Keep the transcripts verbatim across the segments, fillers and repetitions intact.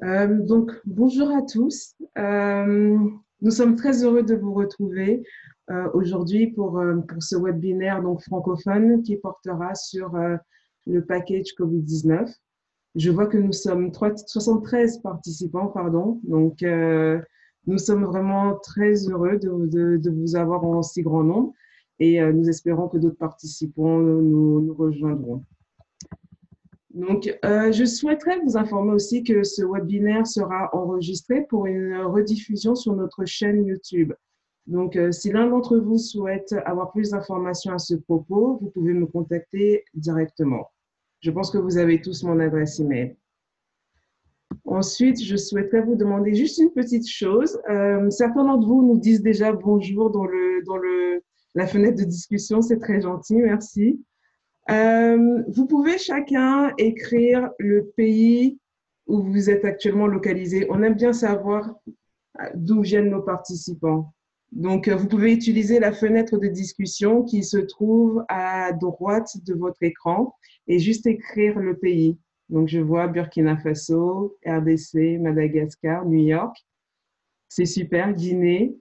Euh, donc, bonjour à tous. Euh, nous sommes très heureux de vous retrouver euh, aujourd'hui pour, euh, pour ce webinaire donc, francophone qui portera sur euh, le package covid dix-neuf. Je vois que nous sommes trois- soixante-treize participants, pardon. Donc, euh, nous sommes vraiment très heureux de, de, de vous avoir en si grand nombre et euh, nous espérons que d'autres participants nous, nous rejoindront. Donc, euh, je souhaiterais vous informer aussi que ce webinaire sera enregistré pour une rediffusion sur notre chaîne YouTube. Donc, euh, si l'un d'entre vous souhaite avoir plus d'informations à ce propos, vous pouvez me contacter directement. Je pense que vous avez tous mon adresse email. Ensuite, je souhaiterais vous demander juste une petite chose. Euh, certains d'entre vous nous disent déjà bonjour dans le, dans le, la fenêtre de discussion. C'est très gentil, merci. Euh, vous pouvez chacun écrire le pays où vous êtes actuellement localisé. On aime bien savoir d'où viennent nos participants. Donc, vous pouvez utiliser la fenêtre de discussion qui se trouve à droite de votre écran et juste écrire le pays. Donc, je vois Burkina Faso, R D C, Madagascar, New York. C'est super. Guinée.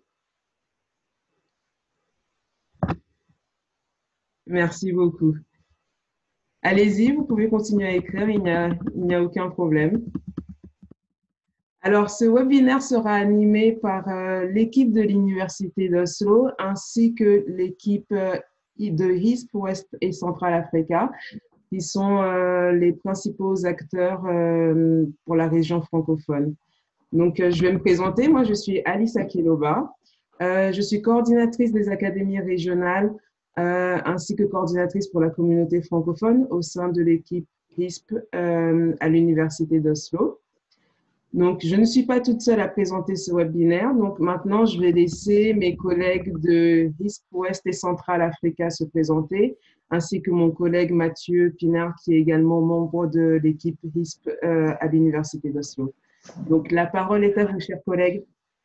Merci beaucoup. Allez-y, vous pouvez continuer à écrire, il n'y a, il n'y a aucun problème. Alors, ce webinaire sera animé par euh, l'équipe de l'Université d'Oslo ainsi que l'équipe euh, de East, West et Central Africa, qui sont euh, les principaux acteurs euh, pour la région francophone. Donc, euh, je vais me présenter. Moi, je suis Alice Akeloba. Euh, je suis coordinatrice des académies régionales euh, ainsi que coordinatrice pour la communauté francophone au sein de l'équipe R I S P euh, à l'Université d'Oslo. Donc, je ne suis pas toute seule à présenter ce webinaire. Donc, maintenant, je vais laisser mes collègues de R I S P Ouest et Central Africa se présenter, ainsi que mon collègue Mathieu Pinard, qui est également membre de l'équipe R I S P euh, à l'Université d'Oslo. Donc, la parole est à vous, chers collègues.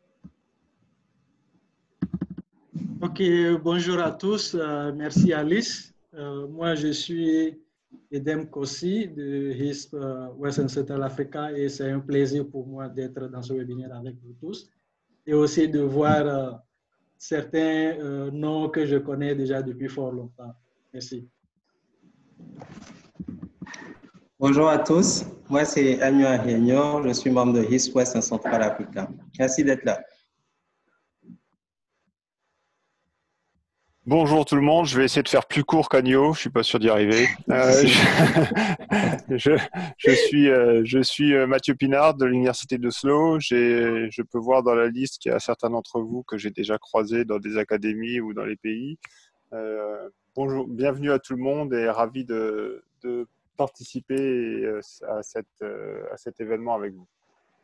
Ok, bonjour à tous. Euh, merci Alice. Euh, moi, je suis Edem Kossi de R I S P euh, West and Central Africa et c'est un plaisir pour moi d'être dans ce webinaire avec vous tous et aussi de voir euh, certains euh, noms que je connais déjà depuis fort longtemps. Merci. Bonjour à tous, moi c'est Agnew Réunion, je suis membre de R I S West and Central Africa. Merci d'être là. Bonjour tout le monde, je vais essayer de faire plus court qu'Agnew, je suis pas sûr d'y arriver. Euh, je, je, je suis, euh, je suis Mathieu Pinard de l'Université d'Oslo. Je peux voir dans la liste qu'il y a certains d'entre vous que j'ai déjà croisés dans des académies ou dans les pays. Euh, bonjour, bienvenue à tout le monde et ravi de, de participer à, cette, à cet événement avec vous.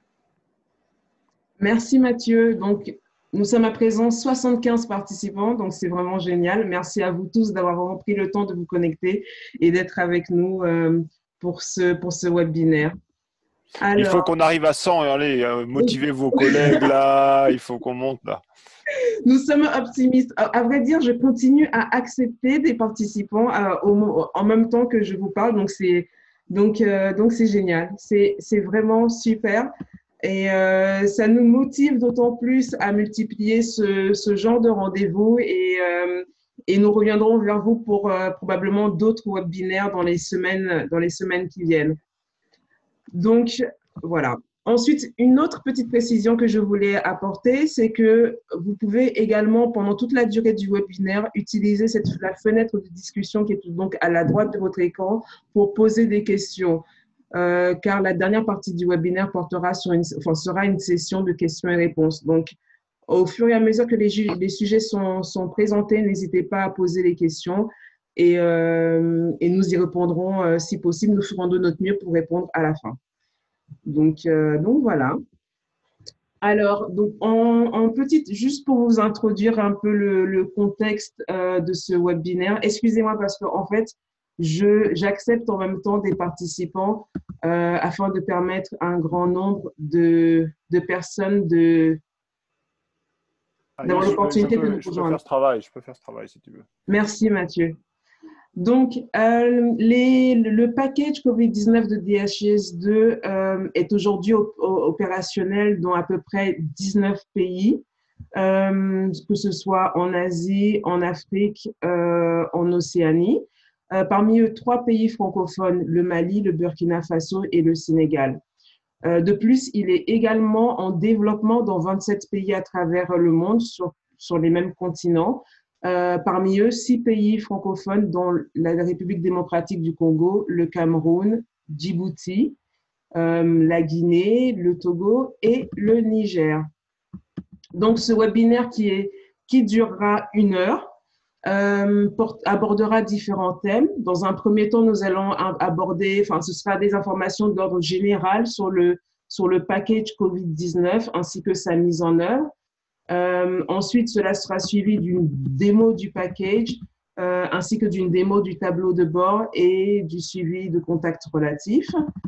Merci Mathieu. Donc, nous sommes à présent soixante-quinze participants, donc c'est vraiment génial. Merci à vous tous d'avoir vraiment pris le temps de vous connecter et d'être avec nous euh, pour ce, pour ce webinaire. Alors, il faut qu'on arrive à cent, allez, euh, motivez vos collègues là, il faut qu'on monte là. Nous sommes optimistes. À vrai dire, je continue à accepter des participants euh, au, en même temps que je vous parle, donc c'est donc, euh, donc c'est génial. C'est vraiment super. Et euh, ça nous motive d'autant plus à multiplier ce, ce genre de rendez-vous et, euh, et nous reviendrons vers vous pour euh, probablement d'autres webinaires dans les semaines, dans les semaines qui viennent. Donc, voilà. Ensuite, une autre petite précision que je voulais apporter, c'est que vous pouvez également, pendant toute la durée du webinaire, utiliser cette, la fenêtre de discussion qui est donc à la droite de votre écran pour poser des questions. Euh, car la dernière partie du webinaire portera sur une, enfin, sera une session de questions et réponses. Donc, au fur et à mesure que les, les sujets sont, sont présentés, n'hésitez pas à poser les questions et, euh, et nous y répondrons euh, si possible. Nous ferons de notre mieux pour répondre à la fin. Donc, euh, donc voilà. Alors, donc en, en petite, juste pour vous introduire un peu le, le contexte euh, de ce webinaire, excusez-moi parce qu'en fait, j'accepte en même temps des participants euh, afin de permettre à un grand nombre de, de personnes de d'avoir l'opportunité de nous rejoindre. Je peux faire ce travail, je peux faire ce travail si tu veux. Merci Mathieu. Donc, euh, les, le package COVID dix-neuf de D H I S deux euh, est aujourd'hui op opérationnel dans à peu près dix-neuf pays, euh, que ce soit en Asie, en Afrique, euh, en Océanie. Euh, parmi eux, trois pays francophones, le Mali, le Burkina Faso et le Sénégal. Euh, de plus, il est également en développement dans vingt-sept pays à travers le monde, sur, sur les mêmes continents. Euh, parmi eux, six pays francophones, dont la République démocratique du Congo, le Cameroun, Djibouti, euh, la Guinée, le Togo et le Niger. Donc, ce webinaire qui, est, qui durera une heure euh, porte, abordera différents thèmes. Dans un premier temps, nous allons aborder, enfin, ce sera des informations d'ordre général sur le, sur le package COVID dix-neuf ainsi que sa mise en œuvre. Euh, ensuite, cela sera suivi d'une démo du package euh, ainsi que d'une démo du tableau de bord et du suivi de contacts relatifs.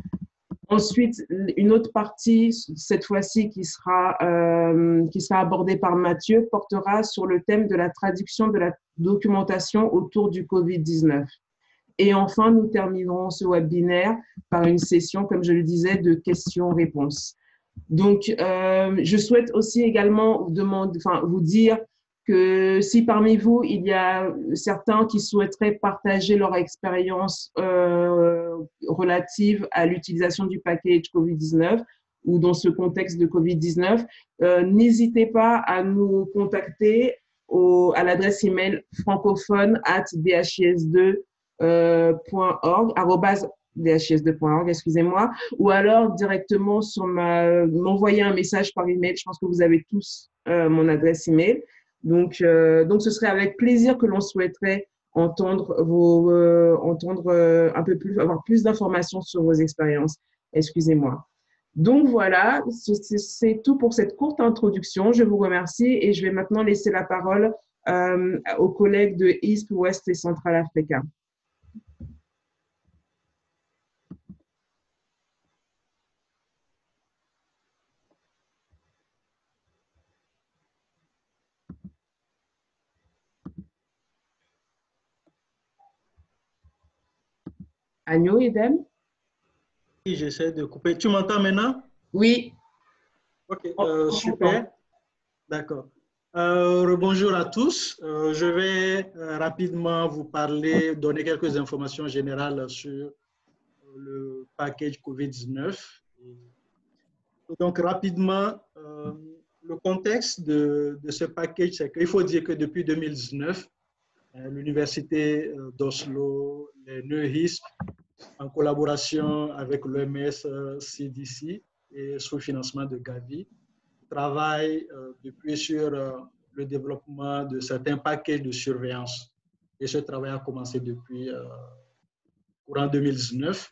Ensuite, une autre partie, cette fois-ci, qui sera, euh, qui sera abordée par Mathieu, portera sur le thème de la traduction de la documentation autour du COVID dix-neuf. Et enfin, nous terminerons ce webinaire par une session, comme je le disais, de questions-réponses. Donc, euh, je souhaite aussi également vous, demander, enfin, vous dire que si parmi vous, il y a certains qui souhaiteraient partager leur expérience euh, relative à l'utilisation du package COVID dix-neuf ou dans ce contexte de COVID dix-neuf, euh, n'hésitez pas à nous contacter au, à l'adresse email francophone arobase d h i s deux point org, arobase d h i s deux point org, excusez-moi, ou alors directement sur ma, m'envoyer un message par email. Je pense que vous avez tous euh, mon adresse email. Donc, euh, donc, ce serait avec plaisir que l'on souhaiterait entendre vos, euh, entendre euh, un peu plus, avoir plus d'informations sur vos expériences. Excusez-moi. Donc voilà, c'est tout pour cette courte introduction. Je vous remercie et je vais maintenant laisser la parole euh, aux collègues de East, West et Central Africa. Agneau, Edem? Oui, j'essaie de couper. Tu m'entends maintenant? Oui. Ok, euh, super. D'accord. Euh, bonjour à tous. Euh, je vais euh, rapidement vous parler, donner quelques informations générales sur le package COVID dix-neuf. Donc, rapidement, euh, le contexte de, de ce package, c'est qu'il faut dire que depuis deux mille dix-neuf, euh, l'Université d'Oslo, les N E H I S P, en collaboration avec l'O M S, C D C et sous financement de Gavi, travaillent euh, depuis sur euh, le développement de certains packages de surveillance. Et ce travail a commencé depuis euh, courant deux mille dix-neuf.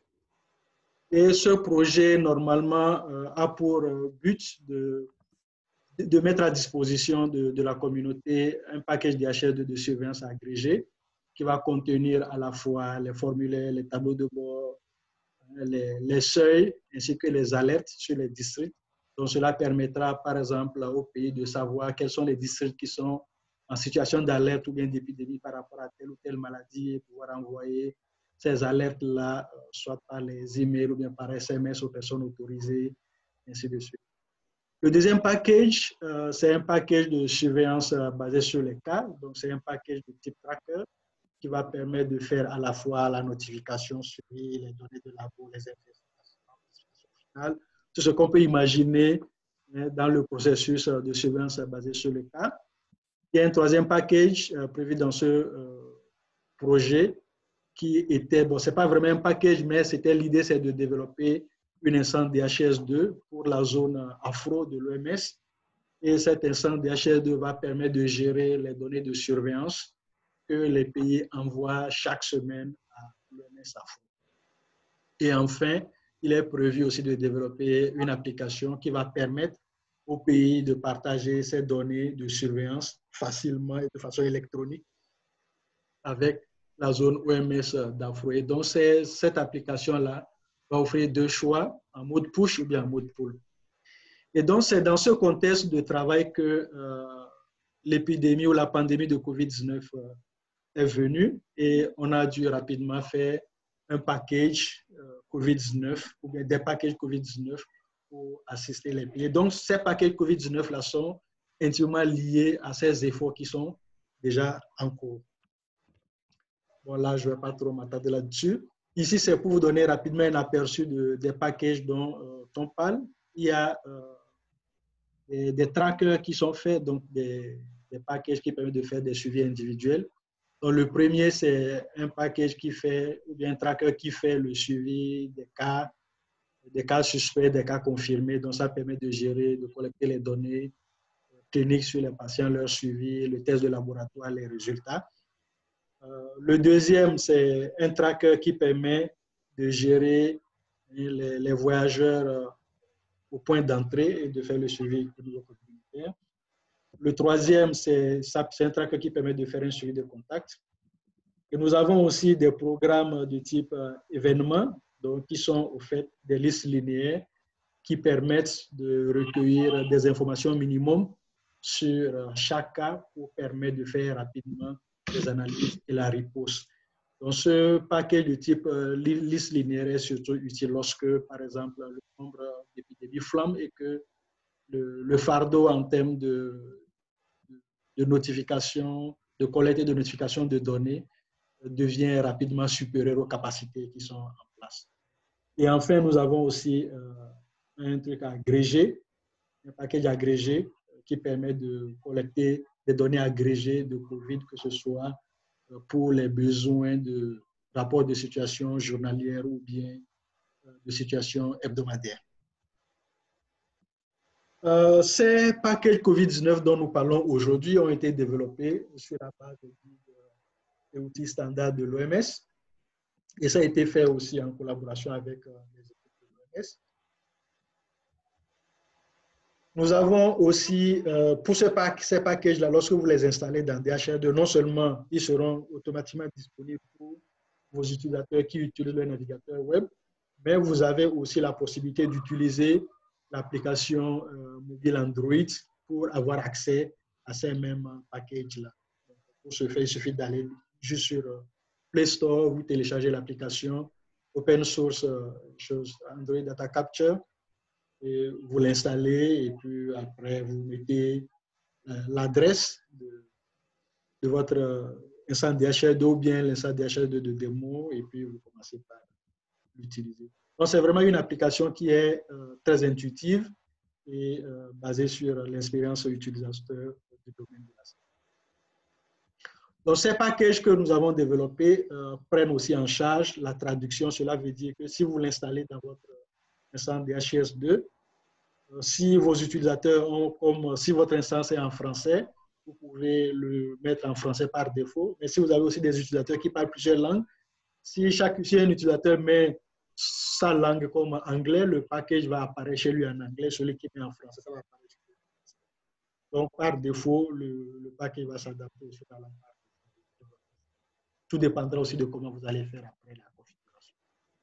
Et ce projet, normalement, euh, a pour but de, de mettre à disposition de, de la communauté un package D H I S deux de surveillance agrégé qui va contenir à la fois les formulaires, les tableaux de bord, les, les seuils ainsi que les alertes sur les districts. Donc, cela permettra, par exemple, au pays de savoir quels sont les districts qui sont en situation d'alerte ou bien d'épidémie par rapport à telle ou telle maladie et pouvoir envoyer ces alertes-là, soit par les emails ou bien par S M S aux personnes autorisées, ainsi de suite. Le deuxième package, euh, c'est un package de surveillance euh, basé sur les cas. Donc, c'est un package de type tracker qui va permettre de faire à la fois la notification sur les données de labo, les investigations finales, tout ce qu'on peut imaginer hein, dans le processus de surveillance basé sur les cas. Il y a un troisième package euh, prévu dans ce euh, projet qui était, bon, ce n'est pas vraiment un package, mais c'était l'idée, c'est de développer une instance D H I S deux pour la zone afro de l'O M S. Et cette instance D H I S deux va permettre de gérer les données de surveillance que les pays envoient chaque semaine à l'O M S afro. Et enfin, il est prévu aussi de développer une application qui va permettre aux pays de partager ces données de surveillance facilement et de façon électronique avec la zone O M S d'Afro. Et donc, cette application-là va offrir deux choix, en mode push ou bien en mode pull. Et donc, c'est dans ce contexte de travail que euh, l'épidémie ou la pandémie de COVID dix-neuf euh, est venu et on a dû rapidement faire un package euh, COVID dix-neuf ou bien des packages COVID dix-neuf pour assister les pays. Donc, ces packages COVID dix-neuf-là sont intimement liés à ces efforts qui sont déjà en cours. Bon, là, je ne vais pas trop m'attarder là-dessus. Ici, c'est pour vous donner rapidement un aperçu de, des packages dont euh, on parle. Il y a euh, des, des trackers qui sont faits, donc des, des packages qui permettent de faire des suivis individuels. Donc, le premier, c'est un package qui fait, ou bien un tracker qui fait le suivi des cas, des cas suspects, des cas confirmés. Donc, ça permet de gérer, de collecter les données cliniques sur les patients, leur suivi, le test de laboratoire, les résultats. Euh, le deuxième, c'est un tracker qui permet de gérer les, les voyageurs euh, au point d'entrée et de faire le suivi communautaire. Le troisième, c'est un tracker qui permet de faire un suivi de contact. Et nous avons aussi des programmes de type euh, événements, donc qui sont au fait des listes linéaires qui permettent de recueillir des informations minimum sur euh, chaque cas pour permettre de faire rapidement les analyses et la riposte. Donc, ce paquet de type euh, liste linéaire est surtout utile lorsque, par exemple, le nombre d'épidémies flambe et que le, le fardeau en termes de, de, de notification, de collecte et de notification de données devient rapidement supérieur aux capacités qui sont en place. Et enfin, nous avons aussi euh, un truc agrégé, un package agrégé qui permet de collecter des données agrégées de COVID, que ce soit pour les besoins de rapports de situation journalière ou bien de situation hebdomadaire. Euh, ces packages COVID dix-neuf dont nous parlons aujourd'hui ont été développés sur la base des outils standards de l'O M S et ça a été fait aussi en collaboration avec les équipes de l'O M S. Nous avons aussi, euh, pour ce pack, ces packages-là, lorsque vous les installez dans D H R deux, non seulement ils seront automatiquement disponibles pour vos utilisateurs qui utilisent le navigateur web, mais vous avez aussi la possibilité d'utiliser l'application euh, mobile Android pour avoir accès à ces mêmes packages-là. Pour ce faire, il suffit d'aller juste sur euh, Play Store, vous téléchargez l'application Open Source euh, chose, Android Data Capture, et vous l'installez et puis après vous mettez euh, l'adresse de, de votre euh, instance D H R deux ou bien l'instance D H R deux de démo et puis vous commencez par l'utiliser. Donc c'est vraiment une application qui est euh, très intuitive et euh, basée sur l'expérience utilisateur du domaine de la santé. Donc ces packages que nous avons développés euh, prennent aussi en charge la traduction. Cela veut dire que si vous l'installez dans votre instance D H R S deux, si vos utilisateurs ont, comme si votre instance est en français, vous pouvez le mettre en français par défaut. Mais si vous avez aussi des utilisateurs qui parlent plusieurs langues, si, chaque, si un utilisateur met sa langue comme anglais, le package va apparaître chez lui en anglais. Celui qui met en français, ça va apparaître chez lui en français. Donc, par défaut, le, le package va s'adapter sur la langue. Tout dépendra aussi de comment vous allez faire après la configuration.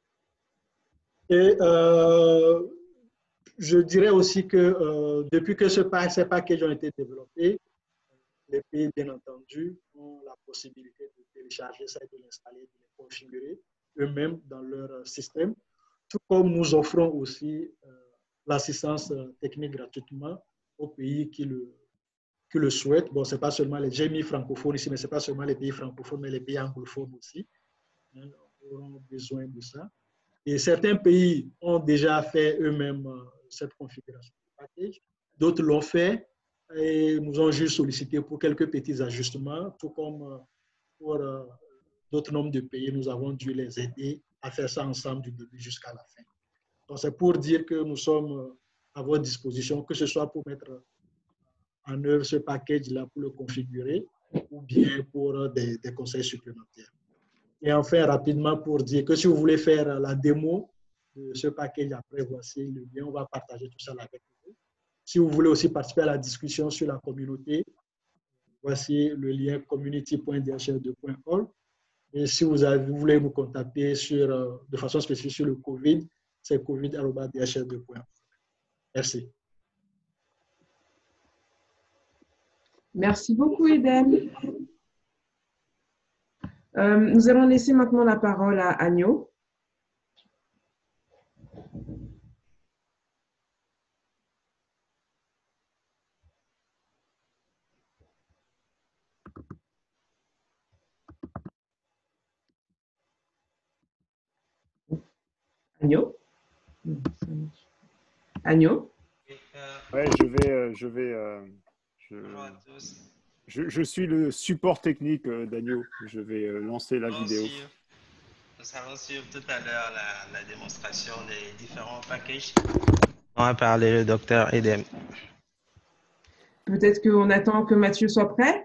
Et euh, je dirais aussi que euh, depuis que ce, ces packages ont été développés, les pays, bien entendu, ont la possibilité de télécharger ça et de l'installer, de les configurer eux-mêmes dans leur système, tout comme nous offrons aussi euh, l'assistance technique gratuitement aux pays qui le, qui le souhaitent. Bon, ce n'est pas seulement les, j'ai mis francophones ici, mais ce n'est pas seulement les pays francophones, mais les pays anglophones aussi hein, auront besoin de ça. Et certains pays ont déjà fait eux-mêmes euh, cette configuration de package. D'autres l'ont fait et nous ont juste sollicité pour quelques petits ajustements, tout comme euh, pour euh, d'autres nombres de pays, nous avons dû les aider à faire ça ensemble du début jusqu'à la fin. Donc, c'est pour dire que nous sommes à votre disposition, que ce soit pour mettre en œuvre ce package-là, pour le configurer, ou bien pour des, des conseils supplémentaires. Et enfin, rapidement, pour dire que si vous voulez faire la démo de ce package, après, voici le lien, on va partager tout ça avec vous. Si vous voulez aussi participer à la discussion sur la communauté, voici le lien community point d h r deux point org. Et si vous, avez, vous voulez nous contacter sur, euh, de façon spécifique sur le COVID, c'est covid arobase d h r deux point org. Merci. Merci beaucoup, Edem. Euh, nous allons laisser maintenant la parole à Agno. Agno? Agno? Ouais, je vais, euh, je vais, euh, je, je, je suis le support technique euh, d'Agno. Je vais euh, lancer la vidéo. Nous allons suivre tout à l'heure la, la démonstration des différents packages. On va parler le docteur Edem. Peut-être qu'on attend que Mathieu soit prêt.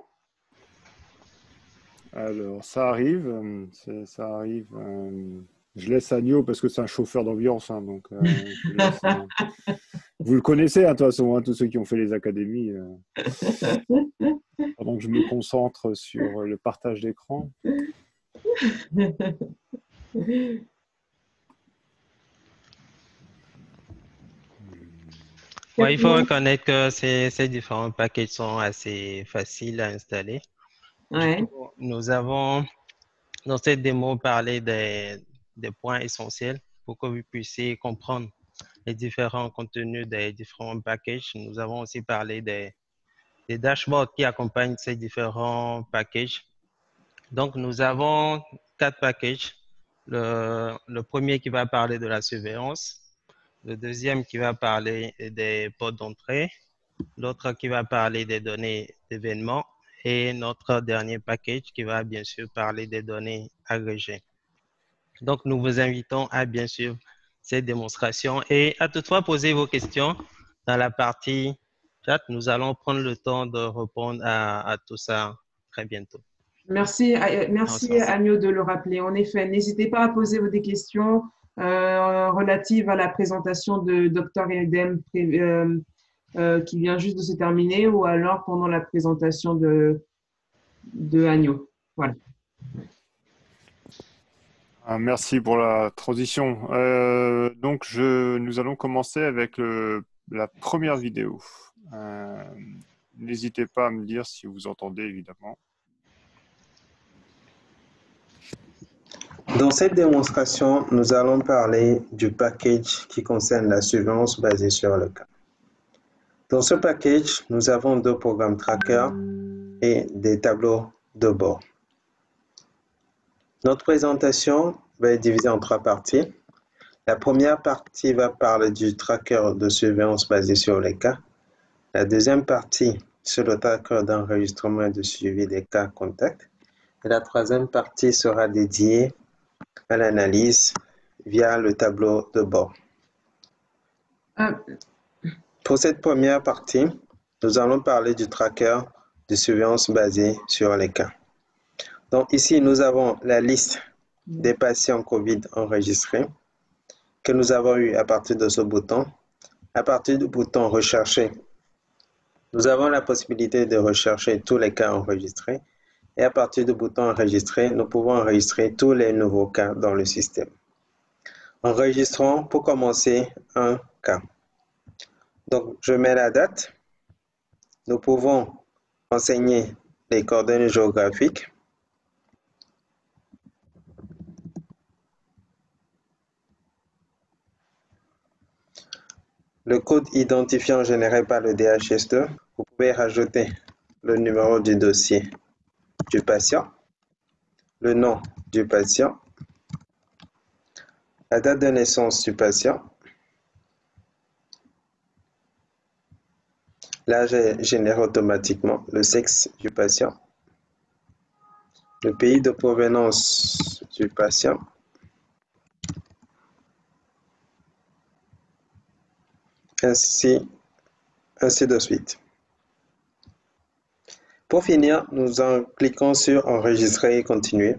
Alors, ça arrive, euh, c'est- ça arrive. euh, je laisse Agno parce que c'est un chauffeur d'ambiance, hein, donc euh, je laisse, euh, vous le connaissez, hein, de toute façon, hein, tous ceux qui ont fait les académies. euh, pendant que je me concentre sur le partage d'écran. Ouais, il faut reconnaître que ces, ces différents packages sont assez faciles à installer. Ouais. Du coup, nous avons dans cette démo parlé des, des points essentiels pour que vous puissiez comprendre les différents contenus des différents packages. Nous avons aussi parlé des, des dashboards qui accompagnent ces différents packages. Donc, nous avons quatre packages. Le, le premier qui va parler de la surveillance, le deuxième qui va parler des portes d'entrée, l'autre qui va parler des données d'événements et notre dernier package qui va bien sûr parler des données agrégées. Donc, nous vous invitons à bien sûr cette démonstration et à toutefois poser vos questions dans la partie chat. Nous allons prendre le temps de répondre à, à tout ça très bientôt. Merci, merci Agno de le rappeler. En effet, n'hésitez pas à poser des questions euh, relatives à la présentation de docteur Edem euh, euh, qui vient juste de se terminer ou alors pendant la présentation de, de Agno. Voilà. Merci pour la transition. Euh, donc, je, nous allons commencer avec le, la première vidéo. Euh, n'hésitez pas à me dire si vous entendez, évidemment. Dans cette démonstration, nous allons parler du package qui concerne la surveillance basée sur le cas. Dans ce package, nous avons deux programmes trackers et des tableaux de bord. Notre présentation va être divisée en trois parties. La première partie va parler du tracker de surveillance basé sur les cas. La deuxième partie sur le tracker d'enregistrement et de suivi des cas contacts. Et la troisième partie sera dédiée à l'analyse via le tableau de bord. Euh, Pour cette première partie, nous allons parler du tracker de surveillance basé sur les cas. Donc ici, nous avons la liste des patients COVID enregistrés que nous avons eu à partir de ce bouton. À partir du bouton rechercher, nous avons la possibilité de rechercher tous les cas enregistrés. Et à partir du bouton enregistrer, nous pouvons enregistrer tous les nouveaux cas dans le système. Enregistrons pour commencer un cas. Donc, je mets la date. Nous pouvons renseigner les coordonnées géographiques. Le code identifiant généré par le D H S deux. Vous pouvez rajouter le numéro du dossier du patient, le nom du patient, la date de naissance du patient, l'âge est généré automatiquement, le sexe du patient, le pays de provenance du patient, ainsi, ainsi de suite. Pour finir, nous en cliquons sur enregistrer et continuer.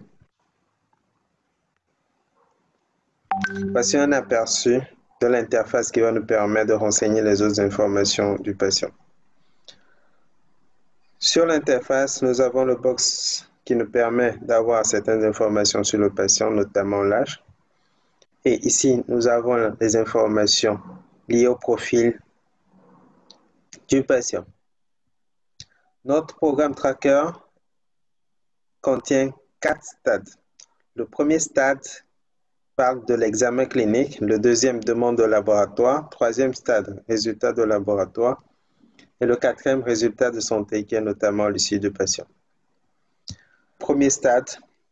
Voici un aperçu de l'interface qui va nous permettre de renseigner les autres informations du patient. Sur l'interface, nous avons le box qui nous permet d'avoir certaines informations sur le patient, notamment l'âge. Et ici, nous avons les informations liées au profil du patient. Notre programme tracker contient quatre stades. Le premier stade parle de l'examen clinique, le deuxième demande de laboratoire, troisième stade résultat de laboratoire et le quatrième résultat de santé qui est notamment l'issue du patient. Premier stade,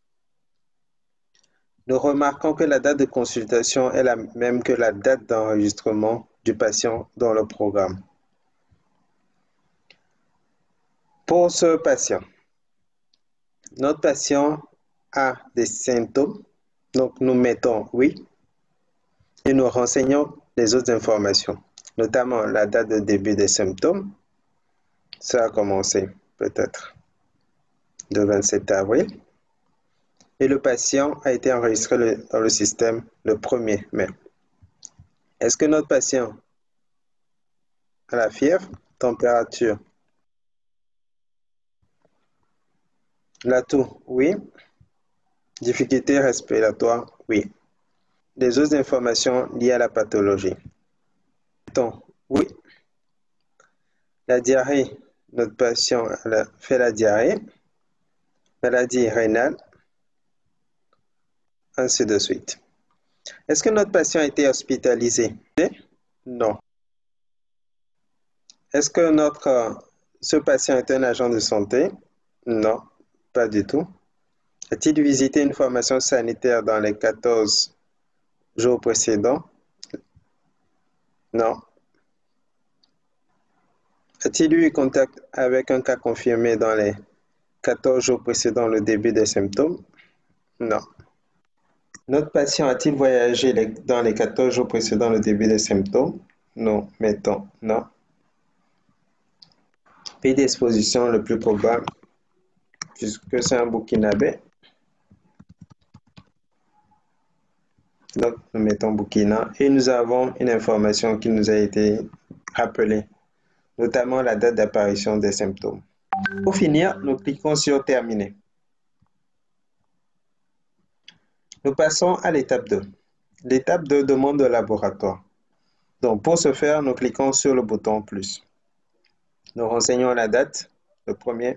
nous remarquons que la date de consultation est la même que la date d'enregistrement du patient dans le programme. Pour ce patient, notre patient a des symptômes, donc nous mettons oui et nous renseignons les autres informations, notamment la date de début des symptômes. Ça a commencé peut-être le vingt-sept avril. Et le patient a été enregistré le, dans le système le premier mai. Est-ce que notre patient a la fièvre, température? La toux, oui. Difficulté respiratoire, oui. Les autres informations liées à la pathologie. Oui. La diarrhée, notre patient a fait la diarrhée. Maladie rénale, ainsi de suite. Est-ce que notre patient a été hospitalisé? Non. Est-ce que notre, ce patient est un agent de santé? Non, pas du tout. A-t-il visité une formation sanitaire dans les quatorze jours précédents? Non. A-t-il eu contact avec un cas confirmé dans les quatorze jours précédant le début des symptômes? Non. Notre patient a-t-il voyagé dans les quatorze jours précédant le début des symptômes? Non. Mettons non. Pays d'exposition le plus probable, puisque c'est un Burkinabé. Donc, nous mettons Burkina et nous avons une information qui nous a été rappelée, notamment la date d'apparition des symptômes. Pour finir, nous cliquons sur Terminer. Nous passons à l'étape deux. L'étape deux demande de laboratoire. Donc, pour ce faire, nous cliquons sur le bouton plus. Nous renseignons la date, le premier,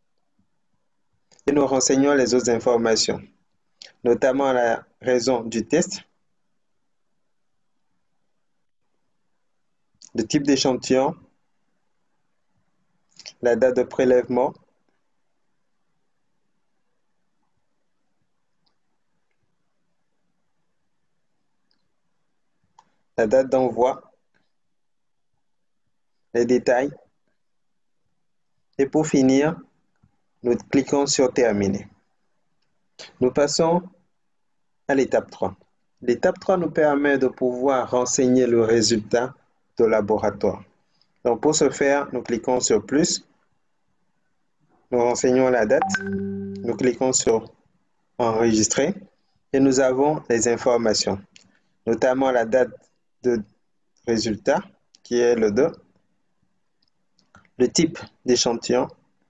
et nous renseignons les autres informations, notamment la raison du test, le type d'échantillon, la date de prélèvement, la date d'envoi, les détails, et pour finir, nous cliquons sur Terminer. Nous passons à l'étape trois. L'étape trois nous permet de pouvoir renseigner le résultat de laboratoire. Donc pour ce faire, nous cliquons sur plus, nous renseignons la date, nous cliquons sur Enregistrer et nous avons les informations, notamment la date de résultat qui est le deux, le type d'échantillon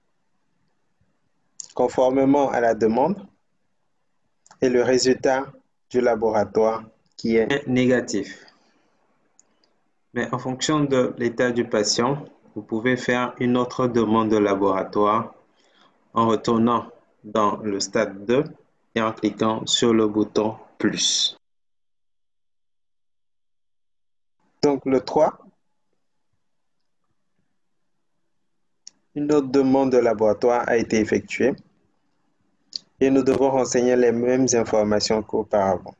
conformément à la demande et le résultat du laboratoire qui est négatif. Mais en fonction de l'état du patient, vous pouvez faire une autre demande de laboratoire en retournant dans le stade deux et en cliquant sur le bouton plus. Donc le trois, une autre demande de laboratoire a été effectuée et nous devons renseigner les mêmes informations qu'auparavant.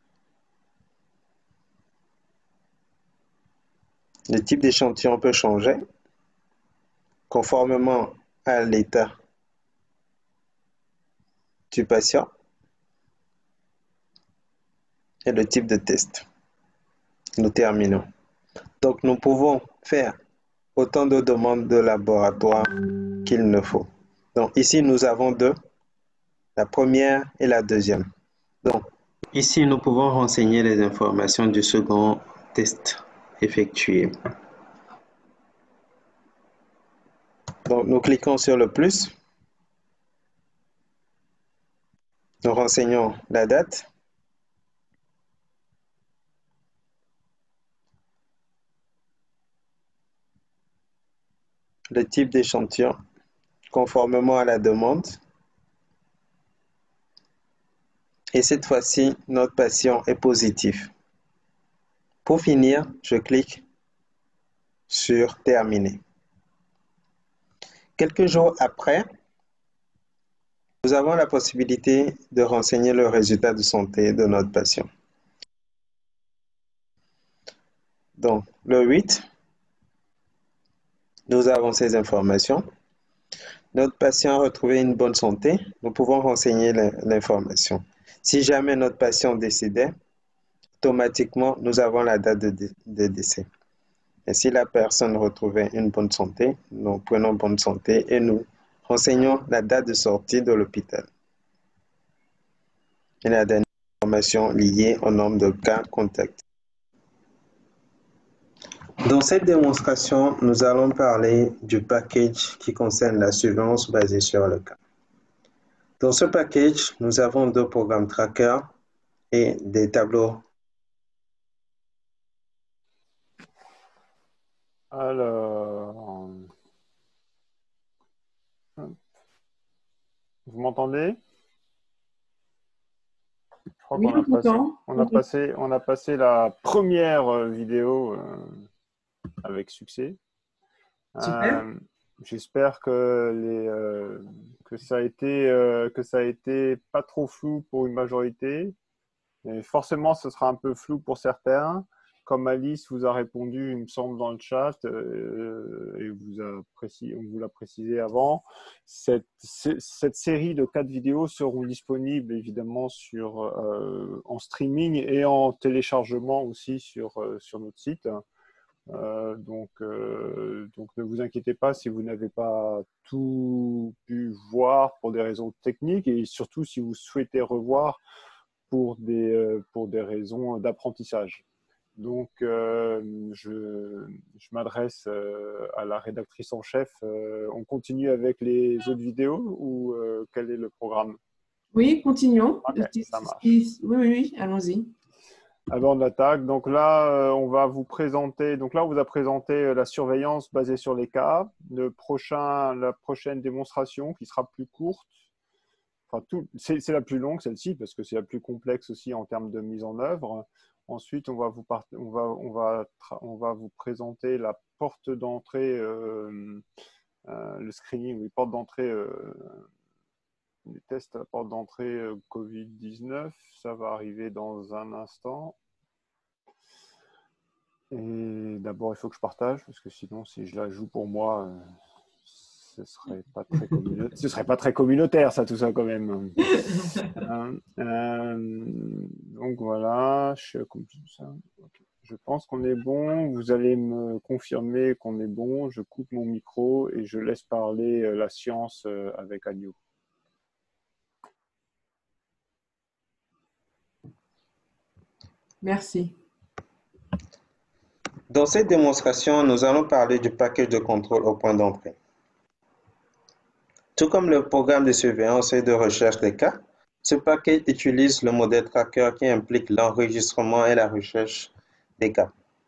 Le type d'échantillon peut changer conformément à l'état du patient et le type de test. Nous terminons. Donc nous pouvons faire autant de demandes de laboratoire qu'il ne faut. Donc ici nous avons deux, la première et la deuxième. Donc ici nous pouvons renseigner les informations du second test effectué. Donc nous cliquons sur le plus. Nous renseignons la date. Le type d'échantillon conformément à la demande Et cette fois-ci, notre patient est positif. Pour finir, je clique sur Terminer. Quelques jours après, nous avons la possibilité de renseigner le résultat de santé de notre patient. Donc, le huit, nous avons ces informations. Notre patient a retrouvé une bonne santé. Nous pouvons renseigner l'information. Si jamais notre patient décédait, automatiquement, nous avons la date de, dé de décès. Et si la personne retrouvait une bonne santé, nous prenons bonne santé et nous renseignons la date de sortie de l'hôpital. Et la dernière information liée au nombre de cas contactés. Dans cette démonstration, nous allons parler du package qui concerne la surveillance basée sur le cas. Dans ce package, nous avons deux programmes tracker et des tableaux. Alors, vous m'entendez? Je crois Oui, qu'on a, passé, on a, okay. passé, on a passé la première vidéo euh, avec succès. Euh, J'espère que, les, euh, que, ça a été, euh, que ça a été pas trop flou pour une majorité. Et forcément, ce sera un peu flou pour certains. Comme Alice vous a répondu, il me semble, dans le chat, euh, et vous a précisé, on vous l'a précisé avant, cette, cette série de quatre vidéos seront disponibles évidemment sur, euh, en streaming et en téléchargement aussi sur, euh, sur notre site. Euh, donc, euh, donc, ne vous inquiétez pas si vous n'avez pas tout pu voir pour des raisons techniques et surtout si vous souhaitez revoir pour des, euh, pour des raisons d'apprentissage. Donc, euh, je, je m'adresse euh, à la rédactrice en chef. Euh, on continue avec les autres vidéos ou euh, quel est le programme? Oui, continuons. Okay, ça marche. Oui, oui, oui, allons-y. Alors, on attaque. Donc là, euh, on va vous présenter. Donc là, on vous a présenté la surveillance basée sur les cas. Le prochain, la prochaine démonstration qui sera plus courte. Enfin, c'est la plus longue, celle-ci, parce que c'est la plus complexe aussi en termes de mise en œuvre. Ensuite, on va vous, part... on va, on va, on va vous présenter la porte d'entrée, euh, euh, le screening, les portes d'entrée, euh, les tests à la porte d'entrée euh, covid dix-neuf. Ça va arriver dans un instant. Et d'abord, il faut que je partage, parce que sinon, si je la joue pour moi, euh, ce serait pas très communautaire. Ce serait pas très communautaire, ça, tout ça, quand même. euh, euh, donc voilà, je, ça. Okay. Je pense qu'on est bon. Vous allez me confirmer qu'on est bon. Je coupe mon micro et je laisse parler la science avec Agnew. Merci. Dans cette démonstration, nous allons parler du package de contrôle au point d'entrée. Tout comme le programme de surveillance et de recherche des cas, ce package utilise le modèle tracker qui implique l'enregistrement et la recherche des cas.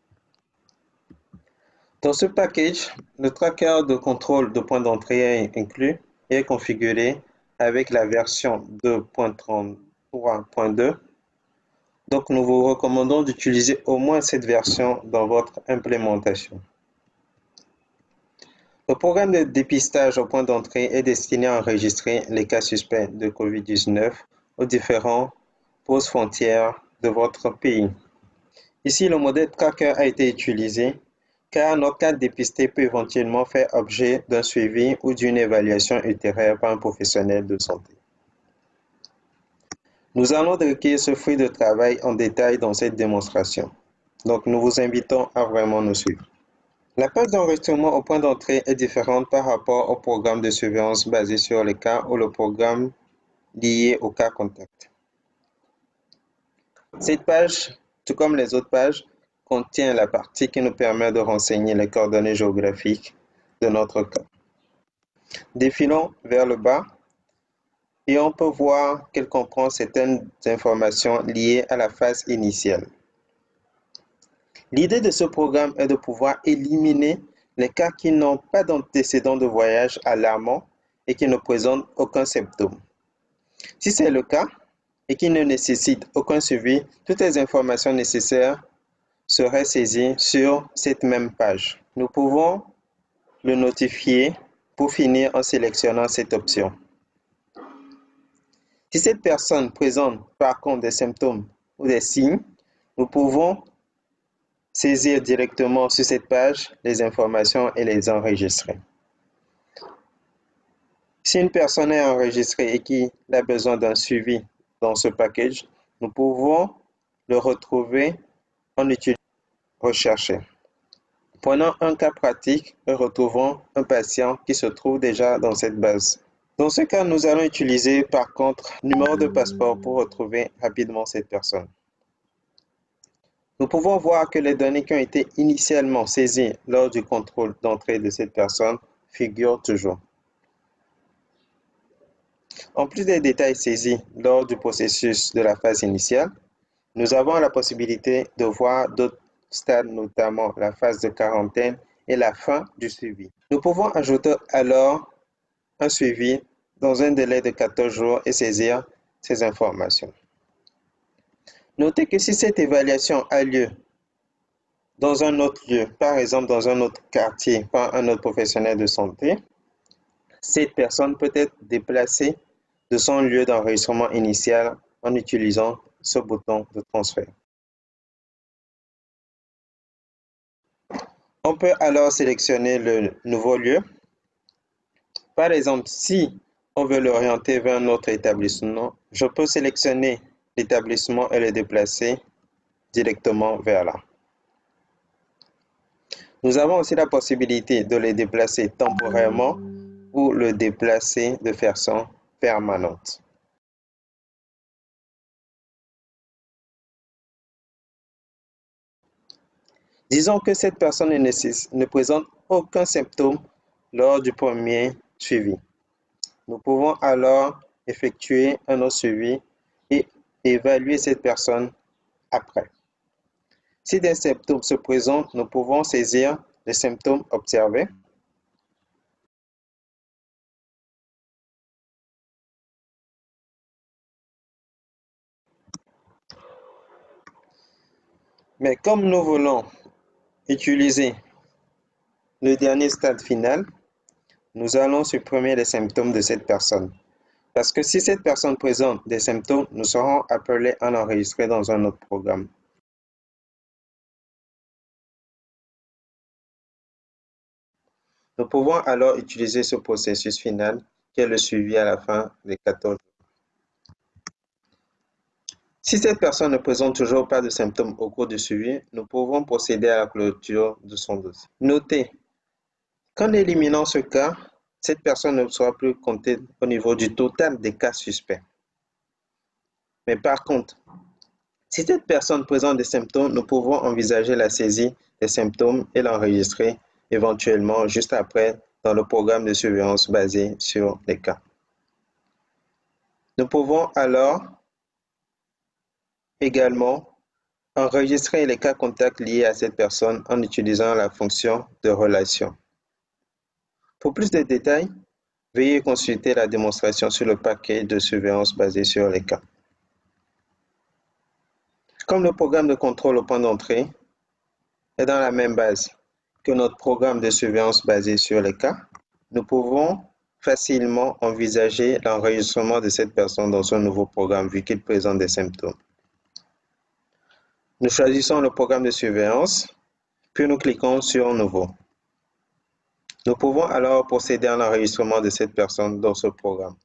Dans ce package, le tracker de contrôle de point d'entrée est inclus et est configuré avec la version deux point trente-trois point deux. Donc, nous vous recommandons d'utiliser au moins cette version dans votre implémentation. Le programme de dépistage au point d'entrée est destiné à enregistrer les cas suspects de covid dix-neuf aux différents postes frontières de votre pays. Ici, le modèle tracker a été utilisé car notre cas dépisté peut éventuellement faire objet d'un suivi ou d'une évaluation ultérieure par un professionnel de santé. Nous allons décrire ce fruit de travail en détail dans cette démonstration. Donc, nous vous invitons à vraiment nous suivre. La page d'enregistrement au point d'entrée est différente par rapport au programme de surveillance basé sur les cas ou le programme lié au cas contact. Cette page, tout comme les autres pages, contient la partie qui nous permet de renseigner les coordonnées géographiques de notre cas. Défilons vers le bas et on peut voir qu'elle comprend certaines informations liées à la phase initiale. L'idée de ce programme est de pouvoir éliminer les cas qui n'ont pas d'antécédent de voyage alarmant et qui ne présentent aucun symptôme. Si c'est le cas, et qui ne nécessite aucun suivi, toutes les informations nécessaires seraient saisies sur cette même page. Nous pouvons le notifier pour finir en sélectionnant cette option. Si cette personne présente par contre des symptômes ou des signes, nous pouvons saisir directement sur cette page les informations et les enregistrer. Si une personne est enregistrée et qui a besoin d'un suivi dans ce package, nous pouvons le retrouver en utilisant rechercher. Prenons un cas pratique et retrouvons un patient qui se trouve déjà dans cette base. Dans ce cas, nous allons utiliser par contre numéro de passeport pour retrouver rapidement cette personne. Nous pouvons voir que les données qui ont été initialement saisies lors du contrôle d'entrée de cette personne figurent toujours. En plus des détails saisis lors du processus de la phase initiale, nous avons la possibilité de voir d'autres stades, notamment la phase de quarantaine et la fin du suivi. Nous pouvons ajouter alors un suivi dans un délai de quatorze jours et saisir ces informations. Notez que si cette évaluation a lieu dans un autre lieu, par exemple dans un autre quartier par un autre professionnel de santé, cette personne peut être déplacée de son lieu d'enregistrement initial en utilisant ce bouton de transfert. On peut alors sélectionner le nouveau lieu. Par exemple, si on veut l'orienter vers un autre établissement, je peux sélectionner l'établissement et le déplacer directement vers là. Nous avons aussi la possibilité de les déplacer temporairement ou le déplacer de façon permanente. Disons que cette personne ne, ne présente aucun symptôme lors du premier suivi. Nous pouvons alors effectuer un autre suivi et évaluer cette personne après. Si des symptômes se présentent, nous pouvons saisir les symptômes observés. Mais comme nous voulons utiliser le dernier stade final, nous allons supprimer les symptômes de cette personne. Parce que si cette personne présente des symptômes, nous serons appelés à l'enregistrer dans un autre programme. Nous pouvons alors utiliser ce processus final qui est le suivi à la fin des quatorze jours. Si cette personne ne présente toujours pas de symptômes au cours du suivi, nous pouvons procéder à la clôture de son dossier. Notez qu'en éliminant ce cas, cette personne ne sera plus comptée au niveau du total des cas suspects. Mais par contre, si cette personne présente des symptômes, nous pouvons envisager la saisie des symptômes et l'enregistrer éventuellement juste après dans le programme de surveillance basé sur les cas. Nous pouvons alors également enregistrer les cas contacts liés à cette personne en utilisant la fonction de relation. Pour plus de détails, veuillez consulter la démonstration sur le paquet de surveillance basé sur les cas. Comme le programme de contrôle au point d'entrée est dans la même base que notre programme de surveillance basé sur les cas, nous pouvons facilement envisager l'enregistrement de cette personne dans ce nouveau programme vu qu'il présente des symptômes. Nous choisissons le programme de surveillance, puis nous cliquons sur Nouveau. Nous pouvons alors procéder à l'enregistrement de cette personne dans ce programme.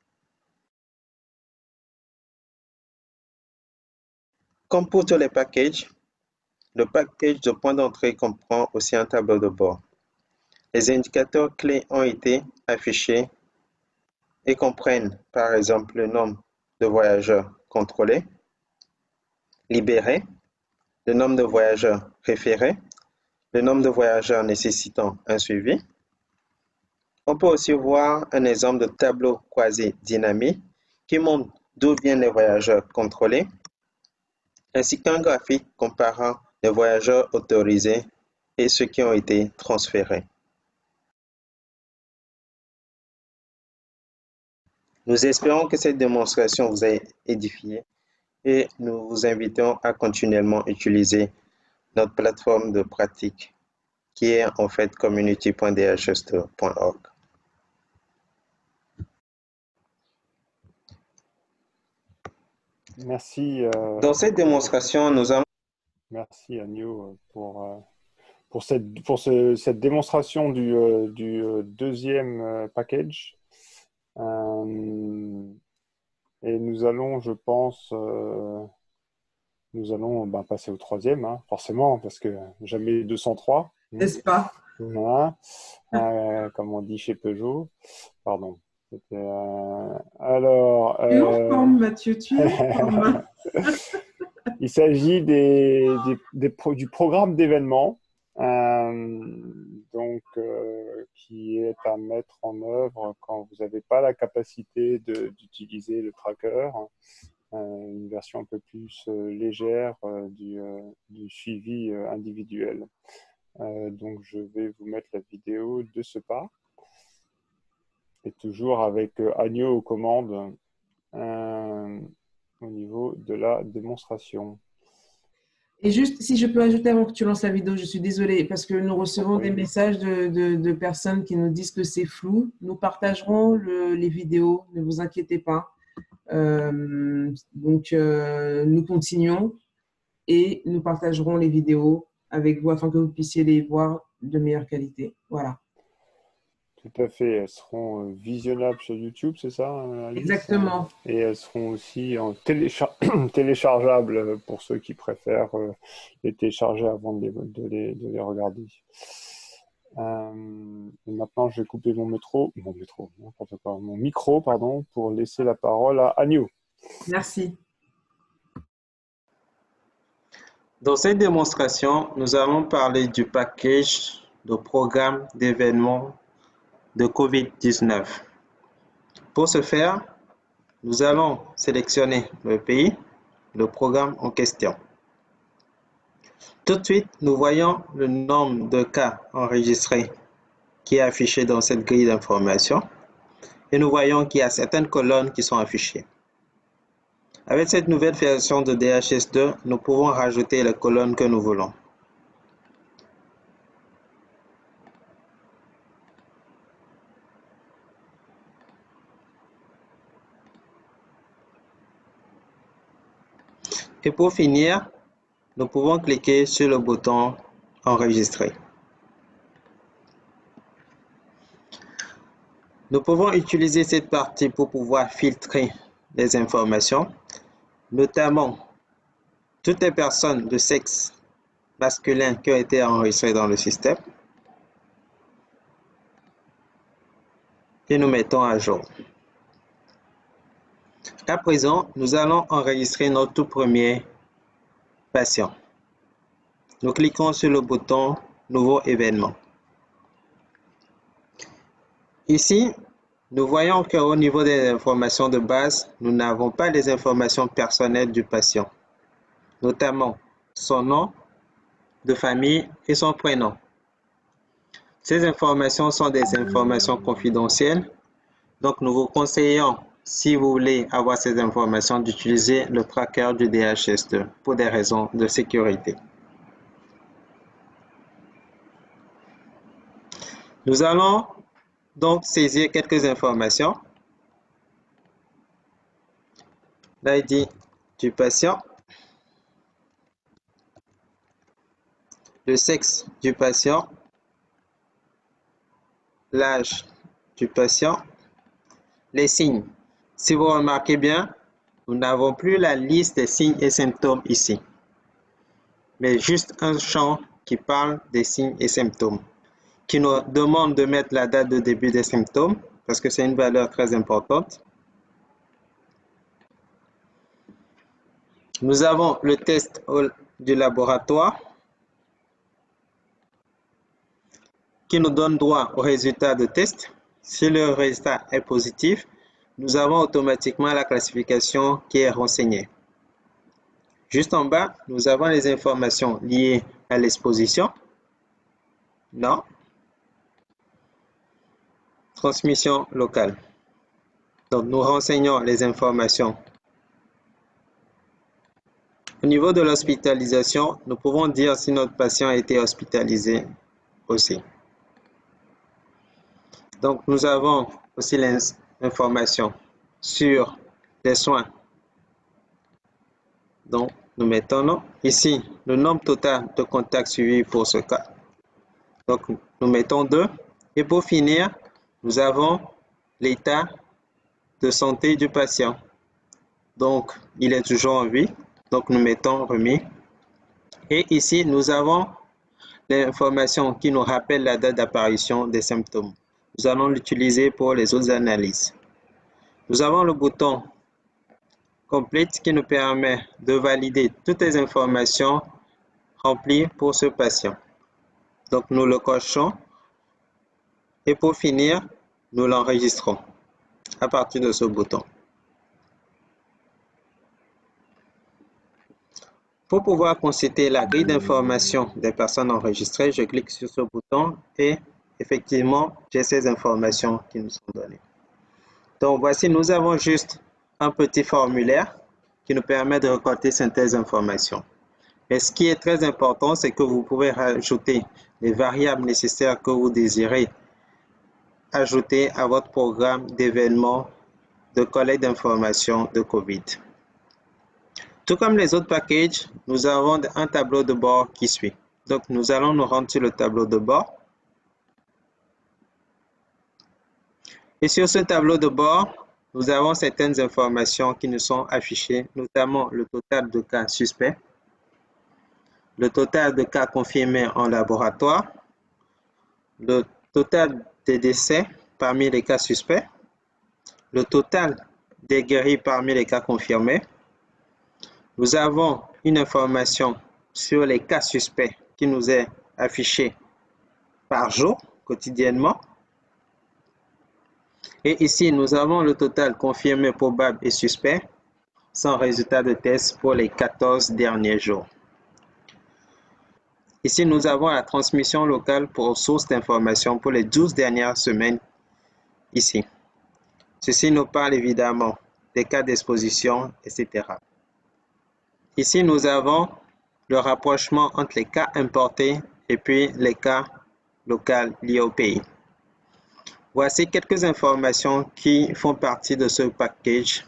Comme pour tous les packages, le package de point d'entrée comprend aussi un tableau de bord. Les indicateurs clés ont été affichés et comprennent par exemple le nombre de voyageurs contrôlés, libérés, le nombre de voyageurs référés, le nombre de voyageurs nécessitant un suivi. On peut aussi voir un exemple de tableau croisé dynamique qui montre d'où viennent les voyageurs contrôlés, ainsi qu'un graphique comparant les voyageurs autorisés et ceux qui ont été transférés. Nous espérons que cette démonstration vous a édifié et nous vous invitons à continuellement utiliser notre plateforme de pratique qui est en fait community point d h s deux point org. Merci. Euh, Dans cette démonstration, nous avons... Merci Agnew pour, euh, pour, cette, pour ce, cette démonstration du, euh, du euh, deuxième euh, package. Euh, et nous allons, je pense, euh, nous allons ben, passer au troisième, hein, forcément, parce que jamais deux cent trois. N'est-ce pas? Voilà. Euh, comme on dit chez Peugeot. Pardon. Euh, alors, Tu es en euh... forme, Mathieu, tu es en forme. Il s'agit des, des, des pro, du programme d'événements euh, donc, euh, qui est à mettre en œuvre quand vous n'avez pas la capacité d'utiliser le tracker, euh, une version un peu plus euh, légère euh, du, euh, du suivi euh, individuel. Euh, donc, je vais vous mettre la vidéo de ce pas. Et toujours avec euh, Agnew aux commandes euh, au niveau de la démonstration. Et juste, si je peux ajouter avant que tu lances la vidéo, je suis désolée parce que nous recevons Oui. des messages de, de, de personnes qui nous disent que c'est flou. Nous partagerons le, les vidéos, ne vous inquiétez pas. Euh, donc, euh, nous continuons et nous partagerons les vidéos avec vous afin que vous puissiez les voir de meilleure qualité. Voilà. Tout à fait. Elles seront visionnables sur YouTube, c'est ça, Alice? Exactement. Et elles seront aussi en téléchar téléchargeables pour ceux qui préfèrent euh, les télécharger avant de les, de les, de les regarder. Euh, et maintenant, je vais couper mon métro, mon métro, mon micro, pardon, pour laisser la parole à Agnew. Merci. Dans cette démonstration, nous allons parler du package de programme d'événements de COVID dix-neuf. Pour ce faire, nous allons sélectionner le pays, le programme en question. Tout de suite, nous voyons le nombre de cas enregistrés qui est affiché dans cette grille d'information et nous voyons qu'il y a certaines colonnes qui sont affichées. Avec cette nouvelle version de D H S deux, nous pouvons rajouter les colonnes que nous voulons. Et pour finir, nous pouvons cliquer sur le bouton « Enregistrer ». Nous pouvons utiliser cette partie pour pouvoir filtrer les informations, notamment toutes les personnes de sexe masculin qui ont été enregistrées dans le système. Et nous mettons à jour. À présent, nous allons enregistrer notre tout premier patient. Nous cliquons sur le bouton « Nouveau événement ». Ici, nous voyons qu'au niveau des informations de base, nous n'avons pas les informations personnelles du patient, notamment son nom de famille et son prénom. Ces informations sont des informations confidentielles, donc nous vous conseillons, si vous voulez avoir ces informations, d'utiliser le tracker du D H S deux pour des raisons de sécurité. Nous allons donc saisir quelques informations. L'I D du patient, le sexe du patient, l'âge du patient, les signes. Si vous remarquez bien, nous n'avons plus la liste des signes et symptômes ici, mais juste un champ qui parle des signes et symptômes, qui nous demande de mettre la date de début des symptômes, parce que c'est une valeur très importante. Nous avons le test du laboratoire, qui nous donne droit au résultat de test. Si le résultat est positif, nous avons automatiquement la classification qui est renseignée. Juste en bas, nous avons les informations liées à l'exposition. Non. Transmission locale. Donc, nous renseignons les informations. Au niveau de l'hospitalisation, nous pouvons dire si notre patient a été hospitalisé aussi. Donc, nous avons aussi l'information sur les soins. Donc, nous mettons ici le nombre total de contacts suivis pour ce cas. Donc, nous mettons deux. Et pour finir, nous avons l'état de santé du patient. Donc, il est toujours en vie. Donc, nous mettons remis. Et ici, nous avons l'information qui nous rappelle la date d'apparition des symptômes. Nous allons l'utiliser pour les autres analyses. Nous avons le bouton Complete qui nous permet de valider toutes les informations remplies pour ce patient. Donc, nous le cochons. Et pour finir, nous l'enregistrons à partir de ce bouton. Pour pouvoir consulter la grille d'information des personnes enregistrées, je clique sur ce bouton et effectivement, j'ai ces informations qui nous sont données. Donc, voici, nous avons juste un petit formulaire qui nous permet de récolter certaines informations. Mais ce qui est très important, c'est que vous pouvez rajouter les variables nécessaires que vous désirez ajouter à votre programme d'événements de collecte d'informations de COVID. Tout comme les autres packages, nous avons un tableau de bord qui suit. Donc, nous allons nous rendre sur le tableau de bord. Et sur ce tableau de bord, nous avons certaines informations qui nous sont affichées, notamment le total de cas suspects, le total de cas confirmés en laboratoire, le total des décès parmi les cas suspects, le total des guéris parmi les cas confirmés. Nous avons une information sur les cas suspects qui nous est affichée par jour, quotidiennement. Et ici, nous avons le total confirmé, probable et suspect sans résultat de test pour les quatorze derniers jours. Ici, nous avons la transmission locale pour source d'information pour les douze dernières semaines ici. Ceci nous parle évidemment des cas d'exposition, et cetera. Ici, nous avons le rapprochement entre les cas importés et puis les cas locaux liés au pays. Voici quelques informations qui font partie de ce package.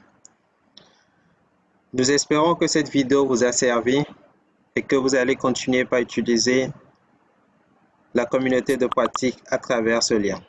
Nous espérons que cette vidéo vous a servi et que vous allez continuer par utiliser la communauté de pratique à travers ce lien.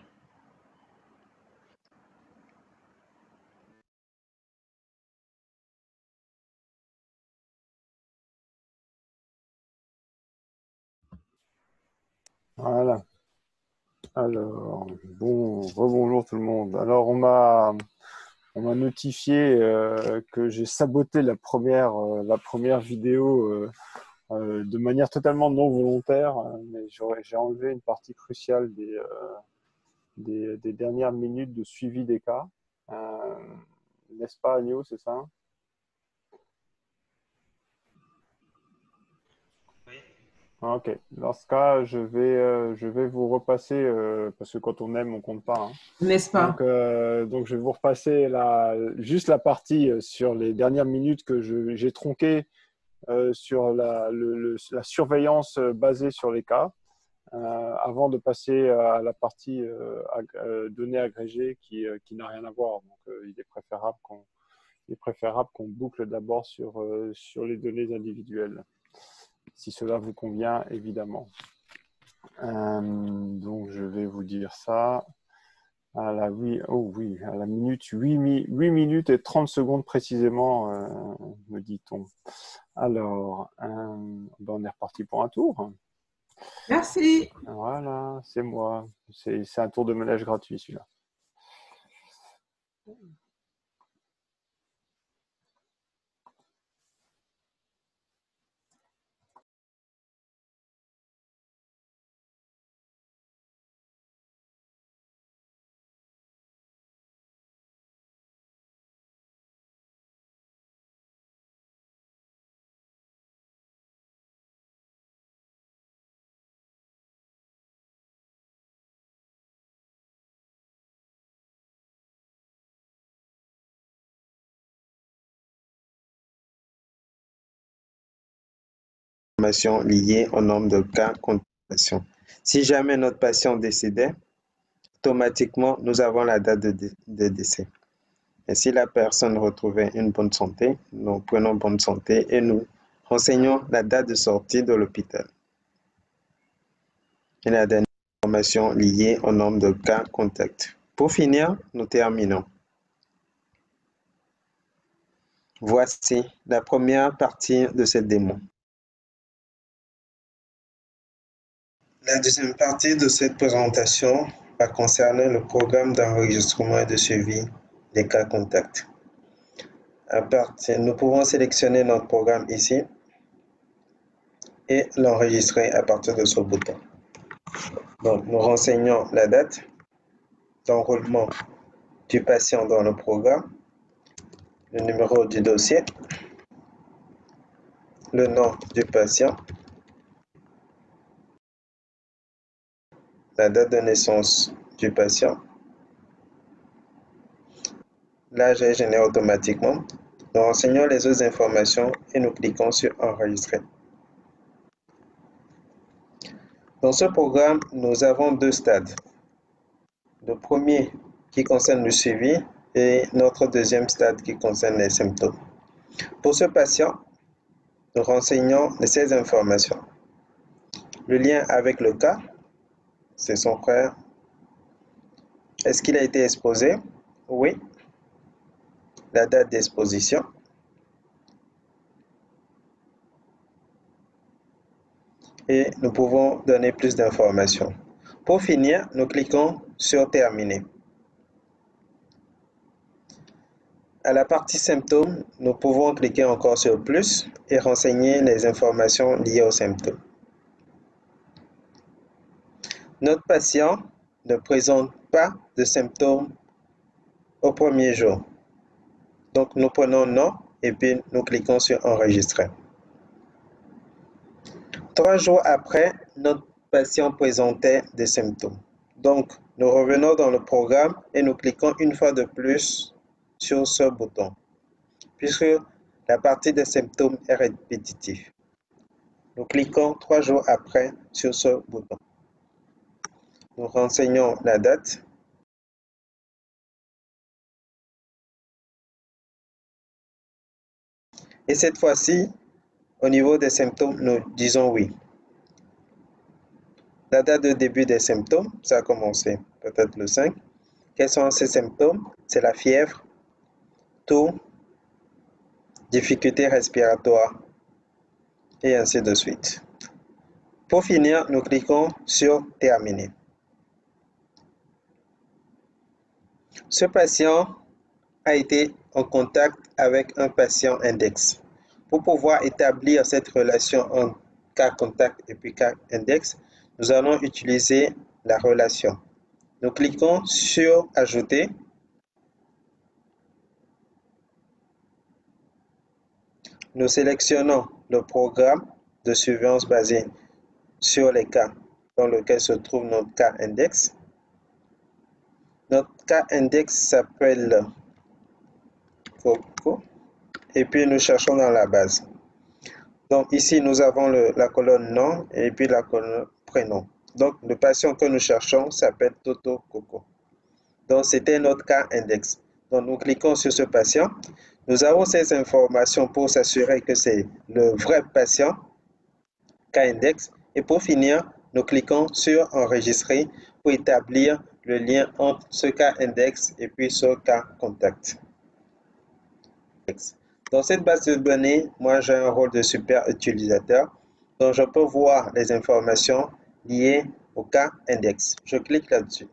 Voilà. Alors, bon, rebonjour tout le monde. Alors, on m'a on m'a notifié euh, que j'ai saboté la première, euh, la première vidéo euh, euh, de manière totalement non volontaire, euh, mais j'ai enlevé une partie cruciale des, euh, des, des dernières minutes de suivi des cas. Euh, N'est-ce pas, Agnew, c'est ça? Ah, ok. Dans ce cas, je vais, euh, je vais vous repasser, euh, parce que quand on aime, on compte pas. Hein. N'est-ce pas? Donc, euh, donc, je vais vous repasser la, juste la partie sur les dernières minutes que j'ai tronquées euh, sur la, le, le, la surveillance basée sur les cas, euh, avant de passer à la partie euh, ag euh, données agrégées qui, euh, qui n'a rien à voir. Donc, euh, il est préférable qu'on il est préférable qu'on boucle d'abord sur, euh, sur les données individuelles. Si cela vous convient, évidemment. Euh, donc, je vais vous dire ça à la, oui, oh oui, à la minute, huit, huit minutes et trente secondes précisément, euh, me dit-on. Alors, euh, ben on est reparti pour un tour. Merci. Voilà, c'est moi. C'est un tour de ménage gratuit, celui-là. informations liées au nombre de cas contamination. Si jamais notre patient décédait, automatiquement, nous avons la date de, dé de décès. Et si la personne retrouvait une bonne santé, nous prenons bonne santé et nous renseignons la date de sortie de l'hôpital. Et la dernière information liée au nombre de cas contacts. Pour finir, nous terminons. Voici la première partie de cette démo. La deuxième partie de cette présentation va concerner le programme d'enregistrement et de suivi des cas contacts. À partir, nous pouvons sélectionner notre programme ici et l'enregistrer à partir de ce bouton. Donc, nous renseignons la date d'enrôlement du patient dans le programme, le numéro du dossier, le nom du patient, la date de naissance du patient. L'âge est généré automatiquement. Nous renseignons les autres informations et nous cliquons sur Enregistrer. Dans ce programme, nous avons deux stades. Le premier qui concerne le suivi et notre deuxième stade qui concerne les symptômes. Pour ce patient, nous renseignons ces informations. Le lien avec le cas, c'est son frère. Est-ce qu'il a été exposé? Oui. La date d'exposition. Et nous pouvons donner plus d'informations. Pour finir, nous cliquons sur Terminer. À la partie symptômes, nous pouvons cliquer encore sur Plus et renseigner les informations liées aux symptômes. Notre patient ne présente pas de symptômes au premier jour. Donc, nous prenons Non et puis nous cliquons sur Enregistrer. Trois jours après, notre patient présentait des symptômes. Donc, nous revenons dans le programme et nous cliquons une fois de plus sur ce bouton, puisque la partie des symptômes est répétitive. Nous cliquons trois jours après sur ce bouton. Nous renseignons la date. Et cette fois-ci, au niveau des symptômes, nous disons oui. La date de début des symptômes, ça a commencé peut-être le cinq. Quels sont ces symptômes? C'est la fièvre, toux, difficultés respiratoires et ainsi de suite. Pour finir, nous cliquons sur Terminer. Ce patient a été en contact avec un patient index. Pour pouvoir établir cette relation entre cas contact et puis cas index, nous allons utiliser la relation. Nous cliquons sur Ajouter. Nous sélectionnons le programme de surveillance basé sur les cas dans lequel se trouve notre cas index. Notre cas index s'appelle Coco et puis nous cherchons dans la base. Donc ici nous avons le, la colonne nom et puis la colonne prénom. Donc le patient que nous cherchons s'appelle Toto Coco. Donc c'était notre cas index. Donc nous cliquons sur ce patient. Nous avons ces informations pour s'assurer que c'est le vrai patient, cas index. Et pour finir, nous cliquons sur Enregistrer pour établir le lien entre ce cas index et puis ce cas contact. Dans cette base de données, moi j'ai un rôle de super utilisateur, donc je peux voir les informations liées au cas index. Je clique là-dessus.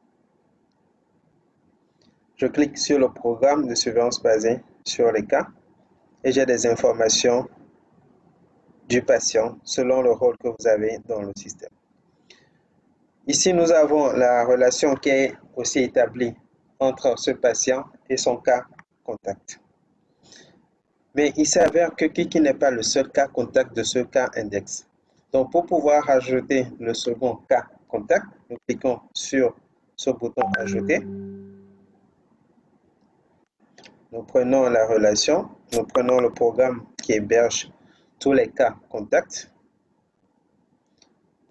Je clique sur le programme de surveillance basé sur les cas et j'ai des informations du patient selon le rôle que vous avez dans le système. Ici, nous avons la relation qui est aussi établie entre ce patient et son cas contact. Mais il s'avère que Kiki n'est pas le seul cas contact de ce cas index. Donc, pour pouvoir ajouter le second cas contact, nous cliquons sur ce bouton Ajouter. Nous prenons la relation, nous prenons le programme qui héberge tous les cas contacts.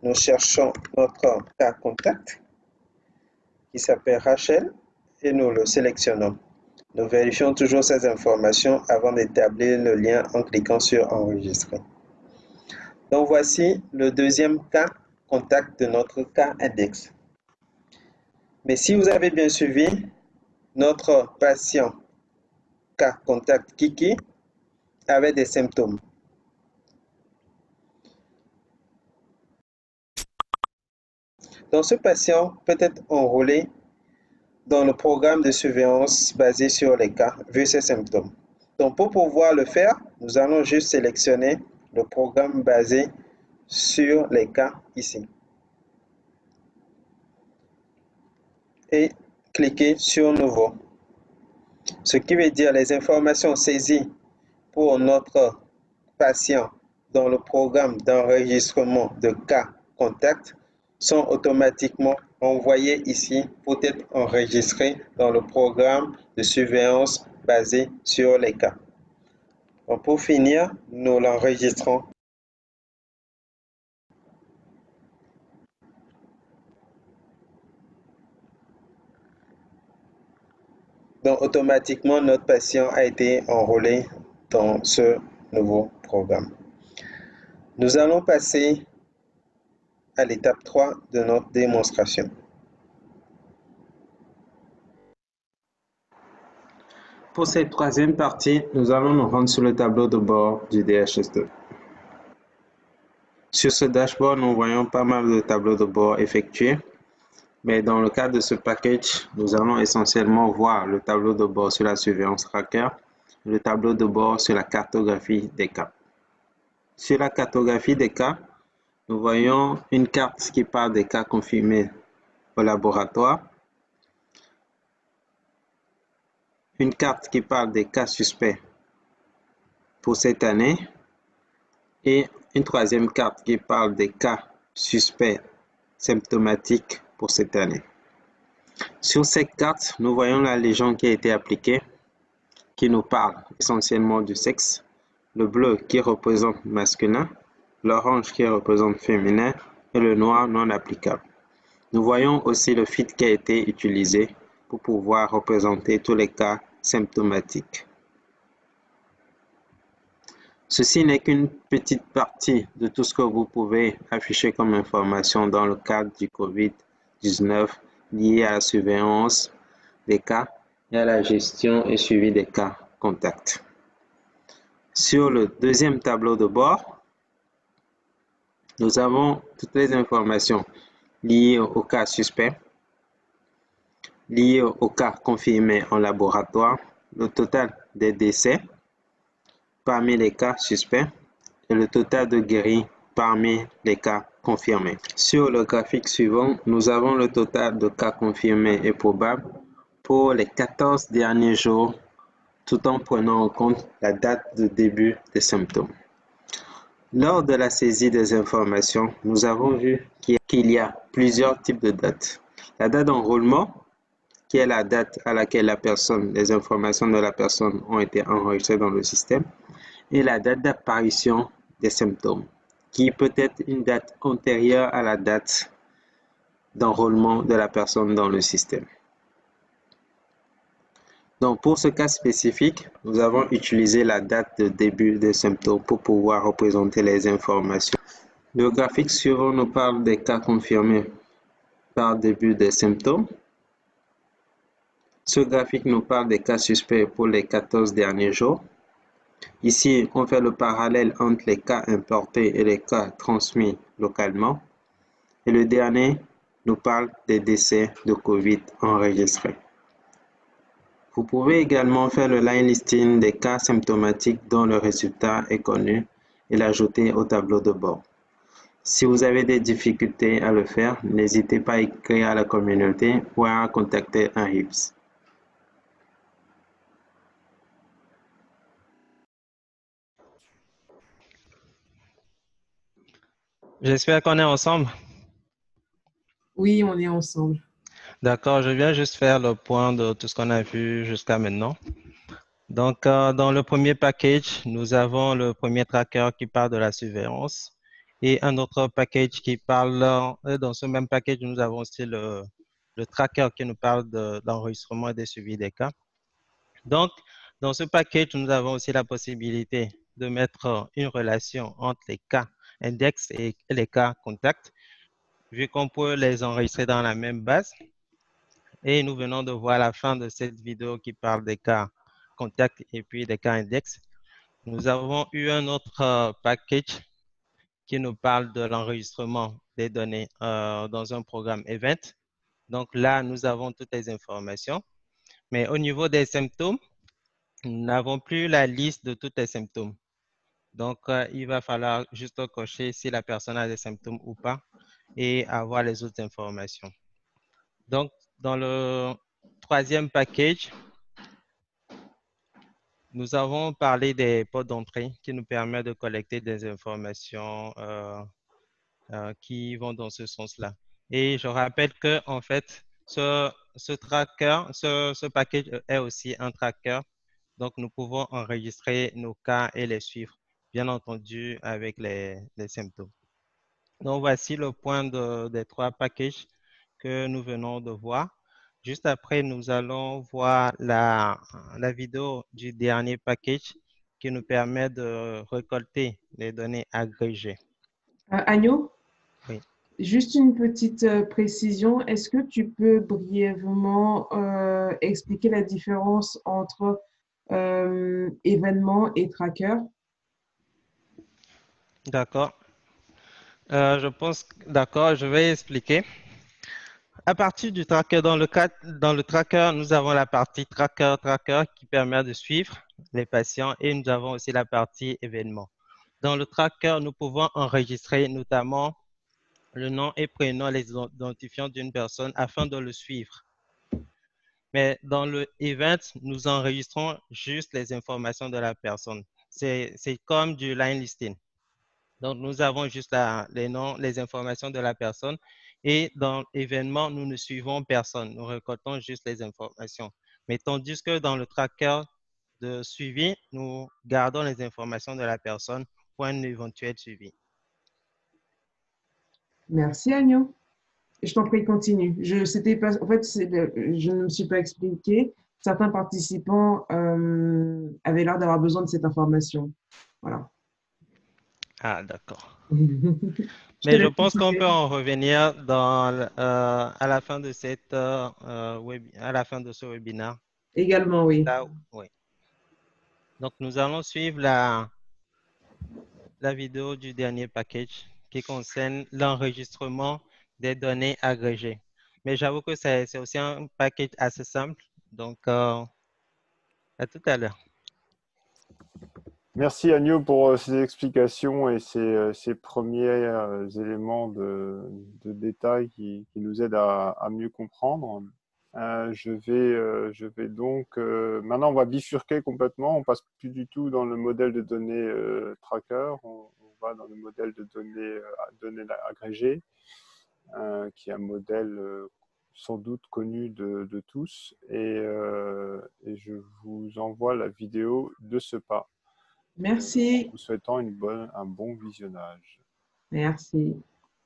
nous cherchons notre cas contact qui s'appelle Rachel et nous le sélectionnons. Nous vérifions toujours ces informations avant d'établir le lien en cliquant sur Enregistrer. Donc voici le deuxième cas contact de notre cas index. Mais si vous avez bien suivi, notre patient cas contact Kiki avait des symptômes. Donc ce patient peut être enrôlé dans le programme de surveillance basé sur les cas, vu ses symptômes. Donc pour pouvoir le faire, nous allons juste sélectionner le programme basé sur les cas ici. Et cliquer sur Nouveau. Ce qui veut dire les informations saisies pour notre patient dans le programme d'enregistrement de cas contact sont automatiquement envoyées ici pour être enregistrées dans le programme de surveillance basé sur les cas. Donc pour finir, nous l'enregistrons. Donc automatiquement, notre patient a été enrôlé dans ce nouveau programme. Nous allons passer à l'étape trois de notre démonstration. Pour cette troisième partie, nous allons nous rendre sur le tableau de bord du D H S deux. Sur ce dashboard, nous voyons pas mal de tableaux de bord effectués, mais dans le cadre de ce package, nous allons essentiellement voir le tableau de bord sur la surveillance tracker, le tableau de bord sur la cartographie des cas. Sur la cartographie des cas, nous voyons une carte qui parle des cas confirmés au laboratoire, une carte qui parle des cas suspects pour cette année et une troisième carte qui parle des cas suspects symptomatiques pour cette année. Sur cette carte, nous voyons la légende qui a été appliquée, qui nous parle essentiellement du sexe, le bleu qui représente masculin, l'orange qui représente féminin et le noir non applicable. Nous voyons aussi le fit qui a été utilisé pour pouvoir représenter tous les cas symptomatiques. Ceci n'est qu'une petite partie de tout ce que vous pouvez afficher comme information dans le cadre du COVID dix-neuf lié à la surveillance des cas et à la gestion et suivi des cas contacts. Sur le deuxième tableau de bord, nous avons toutes les informations liées au cas suspect, liées au cas confirmé en laboratoire, le total des décès parmi les cas suspects et le total de guéris parmi les cas confirmés. Sur le graphique suivant, nous avons le total de cas confirmés et probables pour les quatorze derniers jours, tout en prenant en compte la date de début des symptômes. Lors de la saisie des informations, nous avons vu qu'il y a plusieurs types de dates. La date d'enrôlement, qui est la date à laquelle la personne, les informations de la personne ont été enregistrées dans le système, et la date d'apparition des symptômes, qui peut être une date antérieure à la date d'enrôlement de la personne dans le système. Donc, pour ce cas spécifique, nous avons utilisé la date de début des symptômes pour pouvoir représenter les informations. Le graphique suivant nous parle des cas confirmés par début des symptômes. Ce graphique nous parle des cas suspects pour les quatorze derniers jours. Ici, on fait le parallèle entre les cas importés et les cas transmis localement. Et le dernier nous parle des décès de COVID enregistrés. Vous pouvez également faire le line listing des cas symptomatiques dont le résultat est connu et l'ajouter au tableau de bord. Si vous avez des difficultés à le faire, n'hésitez pas à écrire à la communauté ou à contacter un R I P S. J'espère qu'on est ensemble. Oui, on est ensemble. D'accord, je viens juste faire le point de tout ce qu'on a vu jusqu'à maintenant. Donc, euh, dans le premier package, nous avons le premier tracker qui parle de la surveillance et un autre package qui parle, euh, dans ce même package, nous avons aussi le, le tracker qui nous parle de, d'enregistrement et de suivi des cas. Donc, dans ce package, nous avons aussi la possibilité de mettre une relation entre les cas index et les cas contacts, vu qu'on peut les enregistrer dans la même base. Et nous venons de voir la fin de cette vidéo qui parle des cas contacts et puis des cas index. Nous avons eu un autre euh, package qui nous parle de l'enregistrement des données euh, dans un programme Event. Donc là, nous avons toutes les informations. Mais au niveau des symptômes, nous n'avons plus la liste de tous les symptômes. Donc, euh, il va falloir juste cocher si la personne a des symptômes ou pas et avoir les autres informations. Donc, dans le troisième package, nous avons parlé des ports d'entrée qui nous permettent de collecter des informations euh, euh, qui vont dans ce sens-là. Et je rappelle que, en fait, ce, ce tracker, ce, ce package est aussi un tracker. Donc, nous pouvons enregistrer nos cas et les suivre, bien entendu, avec les, les symptômes. Donc, voici le point de, des trois packages que nous venons de voir. Juste après, nous allons voir la, la vidéo du dernier package qui nous permet de récolter les données agrégées. Euh, Agneau? Oui. Juste une petite euh, précision. Est-ce que tu peux brièvement euh, expliquer la différence entre euh, événement et tracker? D'accord. Euh, je pense, d'accord, je vais expliquer. À partir du tracker, dans le, cas, dans le tracker, nous avons la partie tracker, tracker qui permet de suivre les patients et nous avons aussi la partie événement. Dans le tracker, nous pouvons enregistrer notamment le nom et prénom, les identifiants d'une personne afin de le suivre. Mais dans le event, nous enregistrons juste les informations de la personne. C'est comme du line listing. Donc, nous avons juste la, les noms, les informations de la personne. Et dans l'événement, nous ne suivons personne. Nous récoltons juste les informations. Mais tandis que dans le tracker de suivi, nous gardons les informations de la personne pour un éventuel suivi. Merci, Agneau. Je t'en prie, continue. Je, c'était pas, en fait, le, je ne me suis pas expliqué. Certains participants euh, avaient l'air d'avoir besoin de cette information. Voilà. Ah, d'accord. Mais je pense qu'on peut en revenir dans, euh, à la fin de cette, euh, web, à la fin de ce webinaire. Également, oui. Là, oui. Donc, nous allons suivre la, la vidéo du dernier package qui concerne l'enregistrement des données agrégées. Mais j'avoue que c'est aussi un package assez simple. Donc, euh, à tout à l'heure. Merci Agneau pour euh, ces explications et ces, euh, ces premiers euh, éléments de, de détail qui, qui nous aident à, à mieux comprendre. Euh, je, vais, euh, je vais donc... Euh, maintenant, on va bifurquer complètement. On passe plus du tout dans le modèle de données euh, tracker. On, on va dans le modèle de données, euh, données agrégées, euh, qui est un modèle euh, sans doute connu de, de tous. Et, euh, et je vous envoie la vidéo de ce pas. Merci. En vous souhaitant une bonne, un bon visionnage. Merci.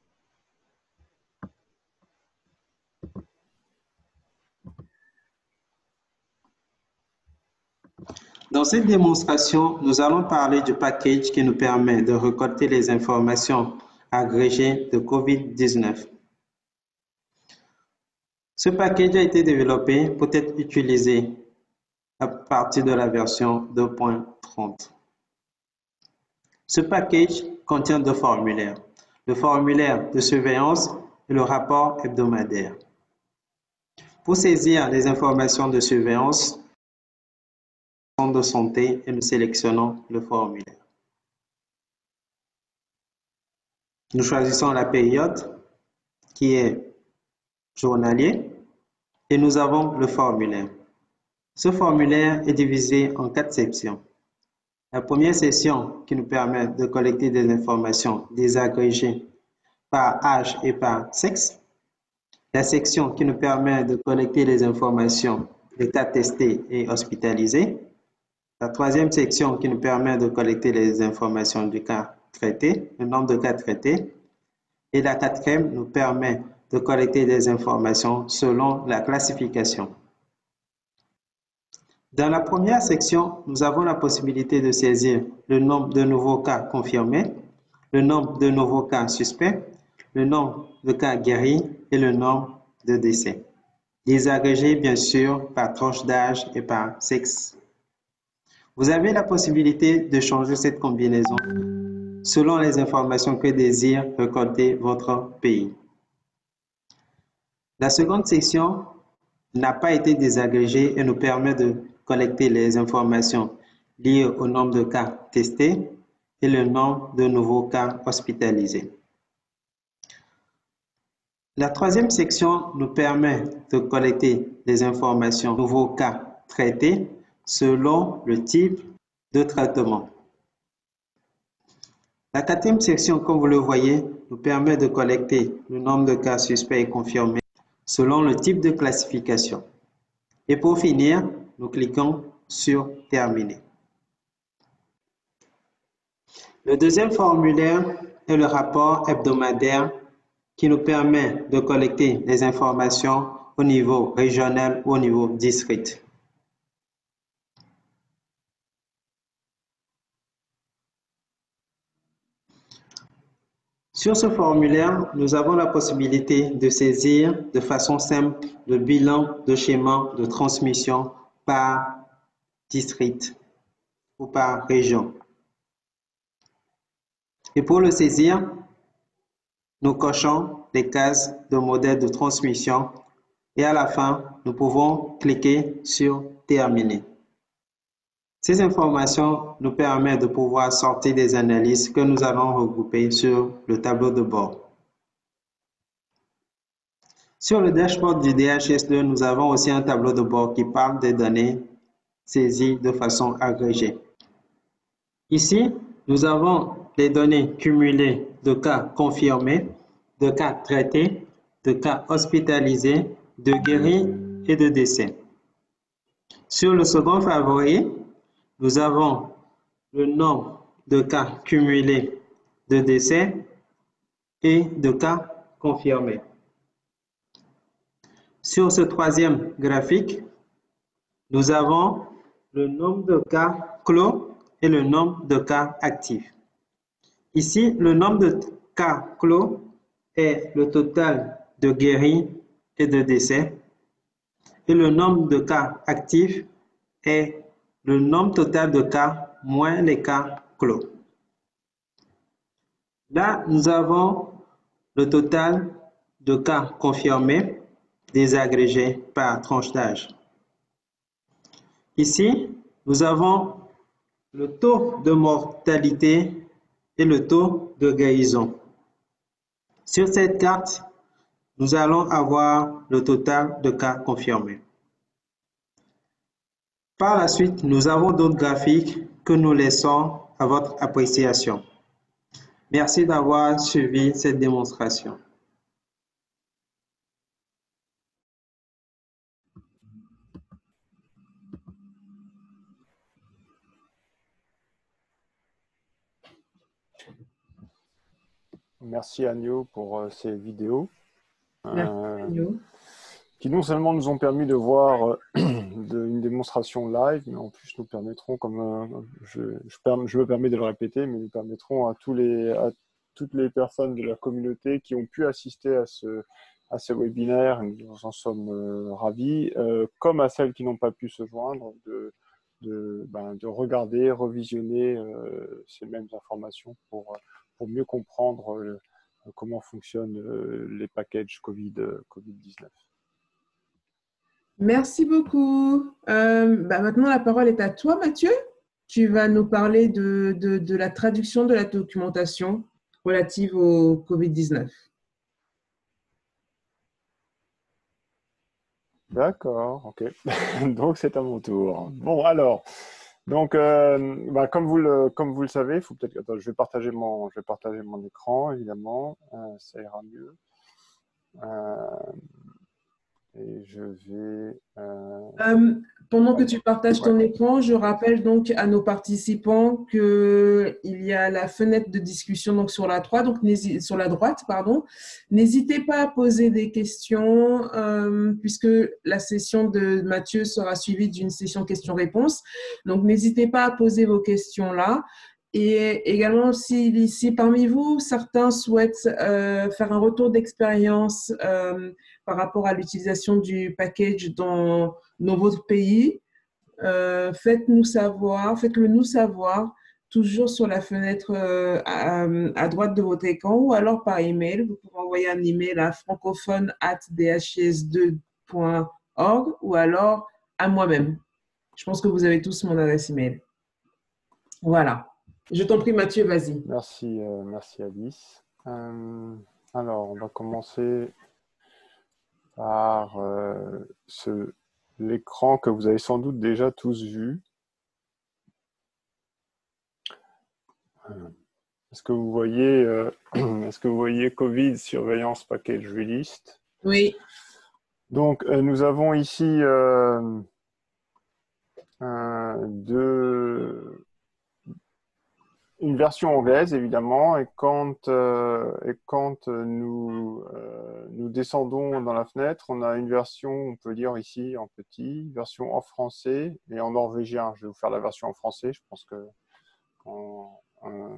Dans cette démonstration, nous allons parler du package qui nous permet de récolter les informations agrégées de COVID dix-neuf. Ce package a été développé pour être utilisé à partir de la version deux point trente. Ce package contient deux formulaires, le formulaire de surveillance et le rapport hebdomadaire. Pour saisir les informations de surveillance de santé, et nous sélectionnons le formulaire. Nous choisissons la période qui est journalier et nous avons le formulaire. Ce formulaire est divisé en quatre sections. La première section qui nous permet de collecter des informations désagrégées par âge et par sexe. La section qui nous permet de collecter les informations des cas testés et hospitalisés. La troisième section qui nous permet de collecter les informations du cas traités, le nombre de cas traités. Et la quatrième nous permet de collecter des informations selon la classification. Dans la première section, nous avons la possibilité de saisir le nombre de nouveaux cas confirmés, le nombre de nouveaux cas suspects, le nombre de cas guéris et le nombre de décès. Désagrégés, bien sûr, par tranche d'âge et par sexe. Vous avez la possibilité de changer cette combinaison selon les informations que désire récolter votre pays. La seconde section n'a pas été désagrégée et nous permet de collecter les informations liées au nombre de cas testés et le nombre de nouveaux cas hospitalisés. La troisième section nous permet de collecter les informations nouveaux cas traités selon le type de traitement. La quatrième section, comme vous le voyez, nous permet de collecter le nombre de cas suspects et confirmés selon le type de classification. Et pour finir, nous cliquons sur « Terminer ». Le deuxième formulaire est le rapport hebdomadaire qui nous permet de collecter les informations au niveau régional ou au niveau district. Sur ce formulaire, nous avons la possibilité de saisir de façon simple le bilan de schéma de transmission par district ou par région. Et pour le saisir, nous cochons les cases de modèle de transmission et à la fin, nous pouvons cliquer sur « Terminer ». Ces informations nous permettent de pouvoir sortir des analyses que nous allons regrouper sur le tableau de bord. Sur le dashboard du D H S deux, nous avons aussi un tableau de bord qui parle des données saisies de façon agrégée. Ici, nous avons les données cumulées de cas confirmés, de cas traités, de cas hospitalisés, de guéris et de décès. Sur le second favori, nous avons le nombre de cas cumulés de décès et de cas confirmés. Sur ce troisième graphique, nous avons le nombre de cas clos et le nombre de cas actifs. Ici, le nombre de cas clos est le total de guéris et de décès et le nombre de cas actifs est le nombre total de cas moins les cas clos. Là, nous avons le total de cas confirmés désagrégés par tranche d'âge. Ici, nous avons le taux de mortalité et le taux de guérison. Sur cette carte, nous allons avoir le total de cas confirmés. Par la suite, nous avons d'autres graphiques que nous laissons à votre appréciation. Merci d'avoir suivi cette démonstration. Merci Agneau pour euh, ces vidéos. Merci, Euh, Agneau. qui non seulement nous ont permis de voir euh, de, une démonstration live, mais en plus nous permettront, comme euh, je, je, perm je me permets de le répéter, mais nous permettront à, tous les, à toutes les personnes de la communauté qui ont pu assister à ce, à ce webinaire, nous en sommes euh, ravis, euh, comme à celles qui n'ont pas pu se joindre, de, de, ben, de regarder, revisionner euh, ces mêmes informations pour, pour mieux comprendre euh, comment fonctionnent euh, les packages COVID, euh, COVID dix-neuf. Merci beaucoup. Euh, bah maintenant, la parole est à toi, Mathieu. Tu vas nous parler de, de, de la traduction de la documentation relative au COVID dix-neuf. D'accord, ok. Donc, c'est à mon tour. Bon, alors, donc, euh, bah, comme, vous le, comme vous le savez, il faut peut-être… Attends, je vais partager mon, je vais partager mon écran, évidemment. Euh, ça ira mieux. Euh, et je vais... Euh... Euh, pendant que tu partages ton ouais. écran, je rappelle donc à nos participants qu'il y a la fenêtre de discussion donc sur la droite, donc sur la droite, pardon. N'hésitez pas à poser des questions euh, puisque la session de Mathieu sera suivie d'une session questions-réponses. Donc, n'hésitez pas à poser vos questions là. Et également, si, si parmi vous, certains souhaitent euh, faire un retour d'expérience euh, par rapport à l'utilisation du package dans, dans votre pays, euh, faites-nous savoir, faites-le nous savoir, toujours sur la fenêtre euh, à, à droite de votre écran ou alors par email. Vous pouvez envoyer un email à francophone arobase d h s deux point org ou alors à moi-même. Je pense que vous avez tous mon adresse email. Voilà. Je t'en prie, Mathieu, vas-y. Merci, euh, merci Alice. Euh, alors, on va commencer par euh, ce, l'écran que vous avez sans doute déjà tous vu. Est-ce que vous voyez, euh, est-ce que vous voyez Covid Surveillance Package Released? Oui. Donc, euh, nous avons ici euh, euh, deux, une version anglaise, évidemment, et quand, euh, et quand nous, euh, nous descendons dans la fenêtre, on a une version, on peut lire ici en petit, version en français et en norvégien. Je vais vous faire la version en français, je pense que en, en,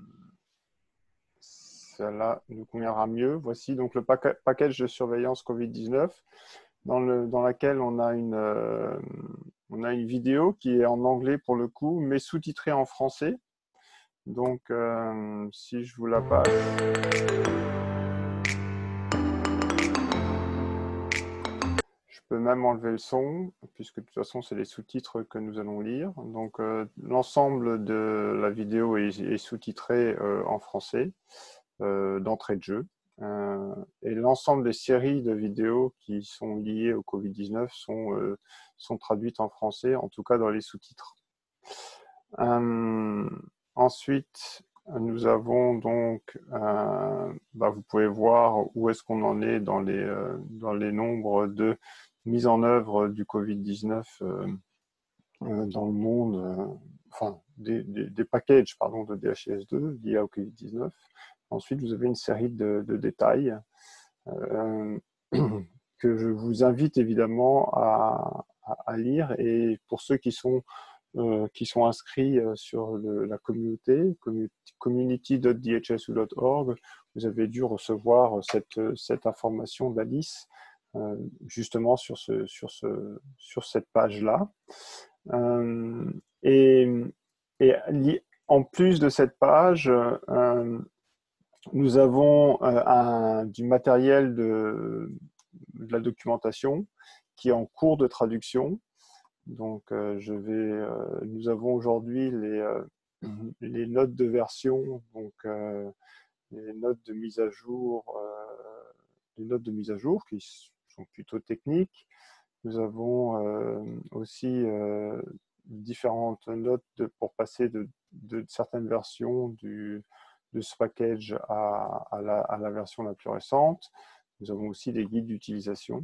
celle-là nous conviendra mieux. Voici donc le pack package de surveillance Covid dix-neuf, dans, le, dans laquelle on a, une, euh, on a une vidéo qui est en anglais pour le coup, mais sous-titrée en français. Donc, euh, si je vous la passe. Je peux même enlever le son, puisque de toute façon, c'est les sous-titres que nous allons lire. Donc, euh, l'ensemble de la vidéo est, est sous-titré euh, en français, euh, d'entrée de jeu. Euh, et l'ensemble des séries de vidéos qui sont liées au Covid dix-neuf sont, euh, sont traduites en français, en tout cas dans les sous-titres. Euh, ensuite, nous avons donc, euh, bah vous pouvez voir où est-ce qu'on en est dans les, euh, dans les nombres de mise en œuvre du Covid dix-neuf euh, euh, dans le monde, euh, enfin des, des, des packages pardon, de D H I S deux liés au Covid dix-neuf. Ensuite, vous avez une série de, de détails euh, que je vous invite évidemment à, à, à lire, et pour ceux qui sont Euh, qui sont inscrits euh, sur le, la communauté, community point d h s u point org. Vous avez dû recevoir cette, cette information d'Alice euh, justement sur, ce, sur, ce, sur cette page-là. Euh, et, et en plus de cette page, euh, nous avons euh, un, du matériel de, de la documentation qui est en cours de traduction. Donc, euh, je vais, euh, nous avons aujourd'hui les, euh, les notes de version, donc euh, les notes de mise à jour, euh, les notes de mise à jour qui sont plutôt techniques. Nous avons euh, aussi euh, différentes notes de, pour passer de, de certaines versions du, de ce package à, à, la, à la version la plus récente. Nous avons aussi des guides d'utilisation.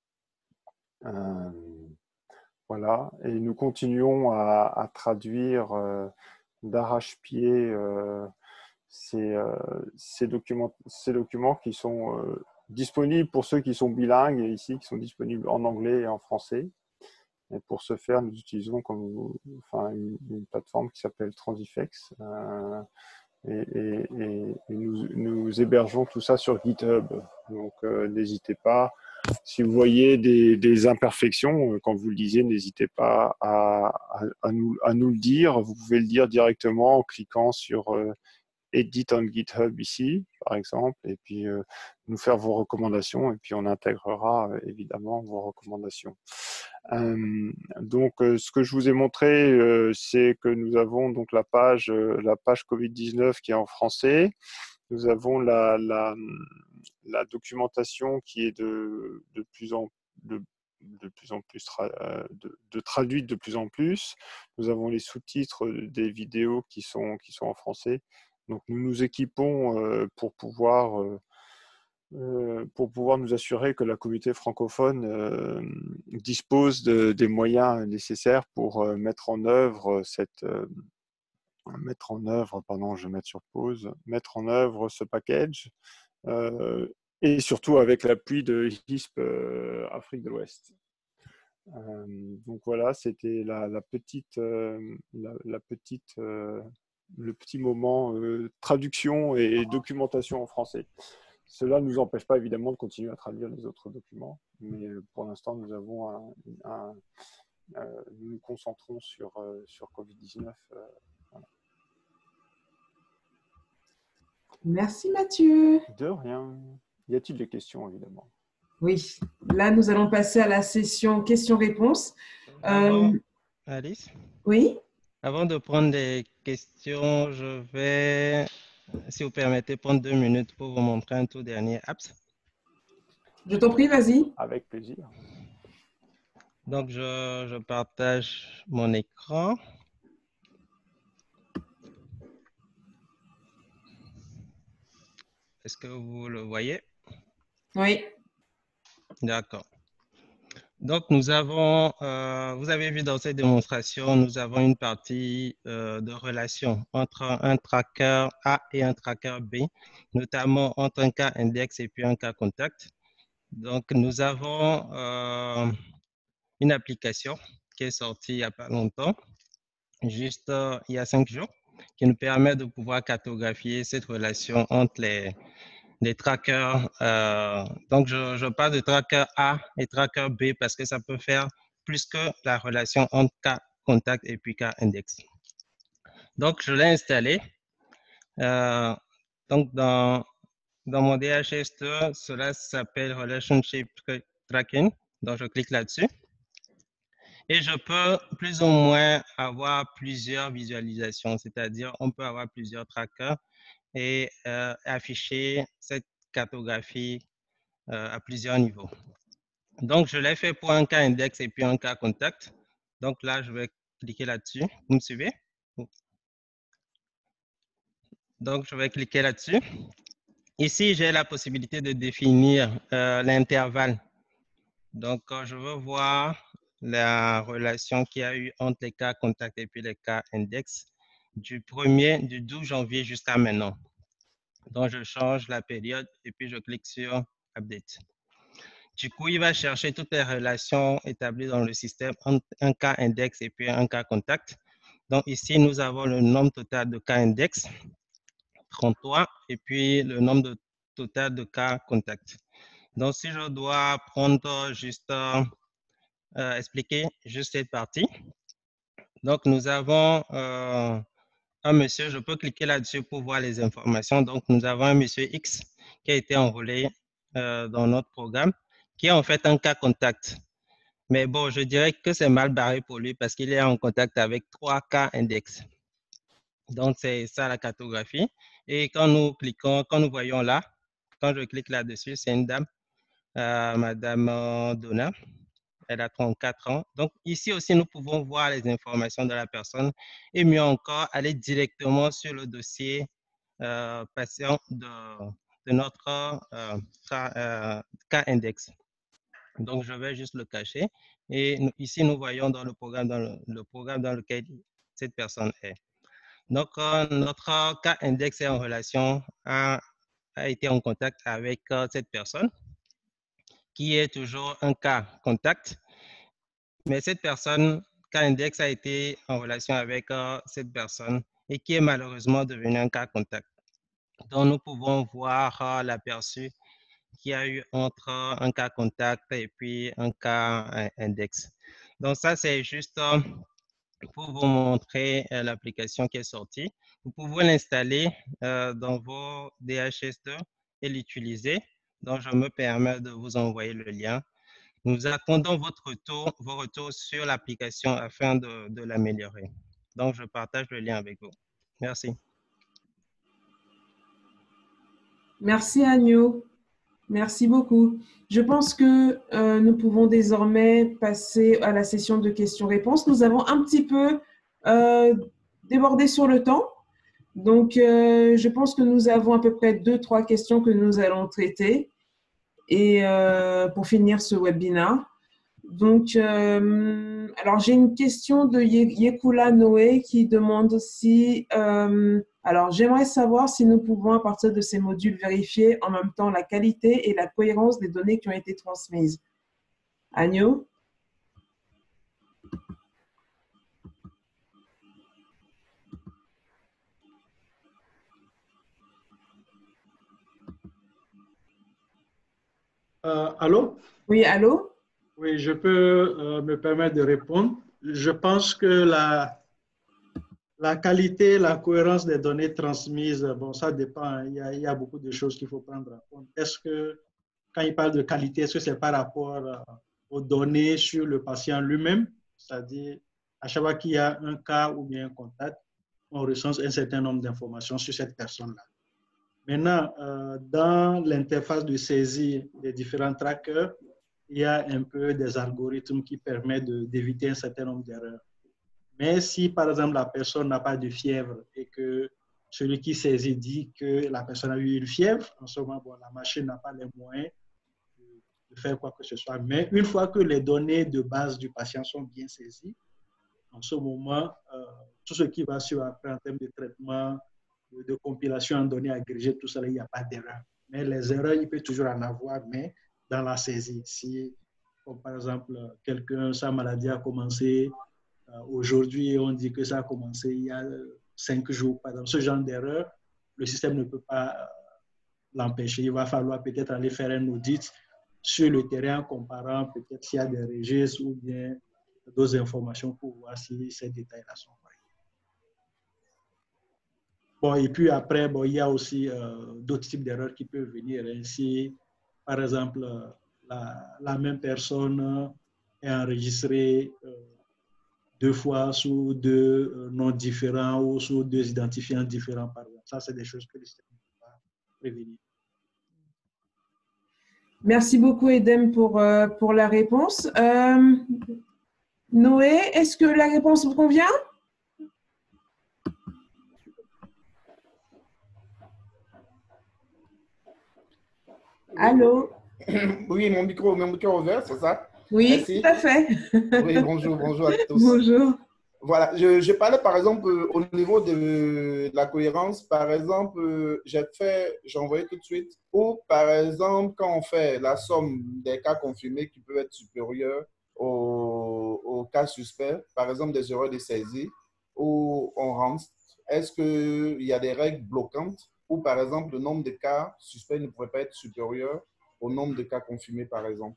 Euh, Voilà, et nous continuons à, à traduire euh, d'arrache-pied euh, ces, euh, ces, documents, ces documents qui sont euh, disponibles pour ceux qui sont bilingues, et ici qui sont disponibles en anglais et en français. Et pour ce faire, nous utilisons comme, enfin, une, une plateforme qui s'appelle Transifex. Euh, et, et, et, et nous, nous hébergeons tout ça sur GitHub. Donc, euh, n'hésitez pas. Si vous voyez des, des imperfections, quand vous le lisez, n'hésitez pas à, à, à, nous, à nous le dire. Vous pouvez le dire directement en cliquant sur euh, Edit on GitHub ici, par exemple, et puis euh, nous faire vos recommandations, et puis on intégrera euh, évidemment vos recommandations. Euh, donc, euh, ce que je vous ai montré, euh, c'est que nous avons donc la page, euh, la page Covid dix-neuf qui est en français. Nous avons la, la, la documentation qui est de, de plus en de, de plus en plus tra, de, de traduite de plus en plus. Nous avons les sous-titres des vidéos qui sont qui sont en français. Donc nous nous équipons euh, pour pouvoir euh, euh, pour pouvoir nous assurer que la communauté francophone euh, dispose de, des moyens nécessaires pour euh, mettre en œuvre cette euh, mettre en œuvre, pardon, je vais mettre sur pause, mettre en œuvre ce package, euh, et surtout avec l'appui de H I S P euh, Afrique de l'Ouest. Euh, donc voilà, c'était la, la petite, euh, la, la petite, euh, le petit moment euh, traduction et documentation en français. Cela ne nous empêche pas évidemment de continuer à traduire les autres documents, mais pour l'instant nous avons un, un, un, nous nous concentrons sur, euh, sur covid dix-neuf. Euh, voilà. Merci Mathieu. De rien. Y a-t-il des questions évidemment? Oui, là nous allons passer à la session questions-réponses. Avant, Euh, Alice, oui. avant de prendre des questions, je vais, si vous permettez, prendre deux minutes pour vous montrer un tout dernier apps. Je t'en prie, vas-y. Avec plaisir. Donc, je, je partage mon écran. Est-ce que vous le voyez? Oui. D'accord. Donc, nous avons, euh, vous avez vu dans cette démonstration, nous avons une partie euh, de relation entre un tracker A et un tracker B, notamment entre un cas index et puis un cas contact. Donc, nous avons euh, une application qui est sortie il n'y a pas longtemps, juste euh, il y a cinq jours, qui nous permet de pouvoir cartographier cette relation entre les, les trackers. Euh, donc, je, je parle de tracker A et tracker B parce que ça peut faire plus que la relation entre cas contact et puis cas index. Donc, je l'ai installé. Euh, donc, dans, dans mon D H S deux, cela s'appelle Relationship Tracking. Donc, je clique là-dessus. Et je peux plus ou moins avoir plusieurs visualisations, c'est-à-dire on peut avoir plusieurs trackers et euh, afficher cette cartographie euh, à plusieurs niveaux. Donc, je l'ai fait pour un cas index et puis un cas contact. Donc là, je vais cliquer là-dessus. Vous me suivez? Donc, je vais cliquer là-dessus. Ici, j'ai la possibilité de définir euh, l'intervalle. Donc, euh, je veux voir la relation qu'il y a eu entre les cas contact et puis les cas index du premier, du douze janvier jusqu'à maintenant. Donc, je change la période et puis je clique sur Update. Du coup, il va chercher toutes les relations établies dans le système entre un cas index et puis un cas contact. Donc, ici, nous avons le nombre total de cas index, trente-trois, et puis le nombre de, total de cas contact. Donc, si je dois prendre juste, euh, expliquer juste cette partie. Donc, nous avons euh, un monsieur, je peux cliquer là-dessus pour voir les informations. Donc, nous avons un monsieur X qui a été enrôlé euh, dans notre programme, qui est en fait un cas contact. Mais bon, je dirais que c'est mal barré pour lui parce qu'il est en contact avec trois cas index. Donc, c'est ça la cartographie. Et quand nous cliquons, quand nous voyons là, quand je clique là-dessus, c'est une dame, euh, Madame Donna. Elle a trente-quatre ans. Donc, ici aussi, nous pouvons voir les informations de la personne et mieux encore, aller directement sur le dossier euh, patient de, de notre euh, euh, cas index. Donc, je vais juste le cacher. Et nous, ici, nous voyons dans le programme dans, le, le programme dans lequel cette personne est. Donc, euh, notre cas index est en relation, à, a été en contact avec euh, cette personne qui est toujours un cas contact. Mais cette personne, cas index a été en relation avec euh, cette personne et qui est malheureusement devenu un cas contact. Donc, nous pouvons voir euh, l'aperçu qu'il y a eu entre euh, un cas contact et puis un cas euh, index. Donc, ça, c'est juste euh, pour vous montrer euh, l'application qui est sortie. Vous pouvez l'installer euh, dans vos D H S deux et l'utiliser. Donc, je me permets de vous envoyer le lien. Nous attendons votre retour, vos retours sur l'application afin de, de l'améliorer. Donc, je partage le lien avec vous. Merci. Merci Agneau. Merci beaucoup. Je pense que euh, nous pouvons désormais passer à la session de questions-réponses. Nous avons un petit peu euh, débordé sur le temps. Donc, euh, je pense que nous avons à peu près deux, trois questions que nous allons traiter. et euh, pour finir ce webinaire. Donc, euh, alors j'ai une question de Yekula Noé qui demande si, euh, alors j'aimerais savoir si nous pouvons à partir de ces modules vérifier en même temps la qualité et la cohérence des données qui ont été transmises. Agneau? Euh, allô? Oui, allô? Oui, je peux euh, me permettre de répondre. Je pense que la, la qualité, la cohérence des données transmises, bon, ça dépend. Il y a, il y a beaucoup de choses qu'il faut prendre en compte. Est-ce que, quand il parle de qualité, est-ce que c'est par rapport euh, aux données sur le patient lui-même? C'est-à-dire, à chaque fois qu'il y a un cas ou bien un contact, on recense un certain nombre d'informations sur cette personne-là. Maintenant, euh, dans l'interface de saisie des différents trackers, il y a un peu des algorithmes qui permettent d'éviter un certain nombre d'erreurs. Mais si, par exemple, la personne n'a pas de fièvre et que celui qui saisit dit que la personne a eu une fièvre, en ce moment, bon, la machine n'a pas les moyens de, de faire quoi que ce soit. Mais une fois que les données de base du patient sont bien saisies, en ce moment, euh, tout ce qui va suivre après en termes de traitement, de, de compilation en données agrégées, tout ça, il n'y a pas d'erreur. Mais les erreurs, il peut toujours en avoir, mais dans la saisie. Si, comme par exemple, quelqu'un, sa maladie a commencé euh, aujourd'hui, on dit que ça a commencé il y a cinq jours, par exemple, ce genre d'erreur, le système ne peut pas euh, l'empêcher. Il va falloir peut-être aller faire un audit sur le terrain, comparant peut-être s'il y a des registres ou bien d'autres informations pour voir si ces détails-là sont corrects. Bon, et puis après, bon, il y a aussi euh, d'autres types d'erreurs qui peuvent venir. Si, par exemple, la, la même personne est enregistrée euh, deux fois sous deux euh, noms différents ou sous deux identifiants différents, par exemple. Ça, c'est des choses que le système ne peut pas prévenir. Merci beaucoup, Edem, pour, euh, pour la réponse. Euh, Noé, est-ce que la réponse vous convient? Allô? Oui, mon micro, mon micro ouvert, c'est ça? Oui, merci. Tout à fait. Oui, bonjour, bonjour à tous. Bonjour. Voilà, je, je parlais par exemple au niveau de la cohérence. Par exemple, j'ai fait, j'ai envoyé tout de suite, ou par exemple, quand on fait la somme des cas confirmés qui peuvent être supérieurs aux, aux cas suspects, par exemple des erreurs de saisie, où on rentre, est-ce qu'il y a des règles bloquantes ou par exemple le nombre de cas suspects ne pourrait pas être supérieur au nombre de cas confirmés, par exemple?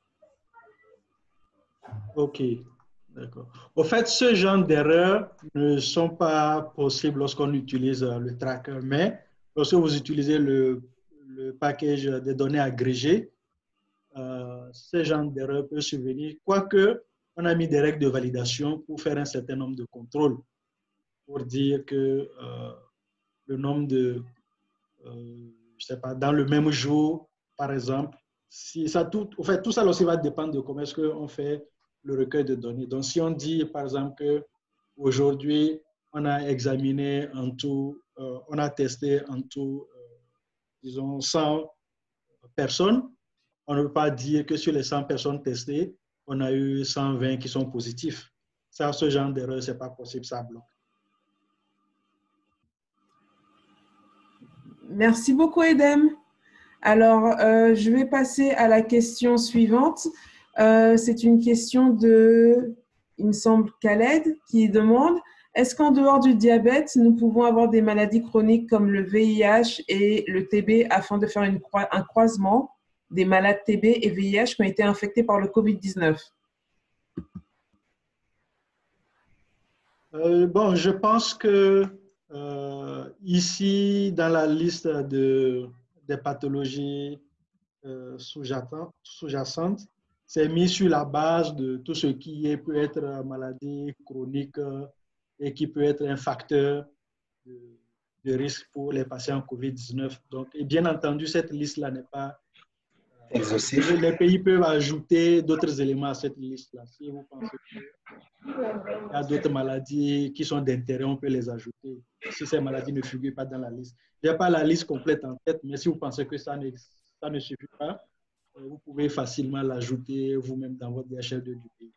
Ok, d'accord. Au fait, ce genre d'erreurs ne sont pas possibles lorsqu'on utilise le tracker, mais lorsque vous utilisez le, le package des données agrégées, euh, ce genre d'erreurs peut survenir, quoique on a mis des règles de validation pour faire un certain nombre de contrôles, pour dire que euh, le nombre de, euh, je sais pas, dans le même jour, par exemple, si ça tout, en fait, tout ça aussi va dépendre de comment est-ce qu'on fait le recueil de données. Donc, si on dit, par exemple, qu'aujourd'hui, on a examiné en tout, euh, on a testé en tout, euh, disons, cent personnes, on ne peut pas dire que sur les cent personnes testées, on a eu cent vingt qui sont positifs. Ça, ce genre d'erreur, ce n'est pas possible, ça bloque. Merci beaucoup, Edem. Alors, euh, je vais passer à la question suivante. Euh, c'est une question de, il me semble, Khaled, qui demande, est-ce qu'en dehors du diabète, nous pouvons avoir des maladies chroniques comme le V I H et le T B afin de faire une, un croisement des malades T B et V I H qui ont été infectés par le COVID dix-neuf? euh, Bon, je pense que euh, ici, dans la liste de, des pathologies euh, sous-jacentes, c'est mis sur la base de tout ce qui est, peut être maladie chronique euh, et qui peut être un facteur de, de risque pour les patients COVID dix-neuf. Donc, et bien entendu, cette liste-là n'est pas exhaustive. Les pays peuvent ajouter d'autres éléments à cette liste-là. Si vous pensez qu'il y a d'autres maladies qui sont d'intérêt, on peut les ajouter. Si ces maladies ne figurent pas dans la liste. Je n'ai pas la liste complète en tête, mais si vous pensez que ça ne, ça ne suffit pas, vous pouvez facilement l'ajouter vous-même dans votre D H L deux du pays.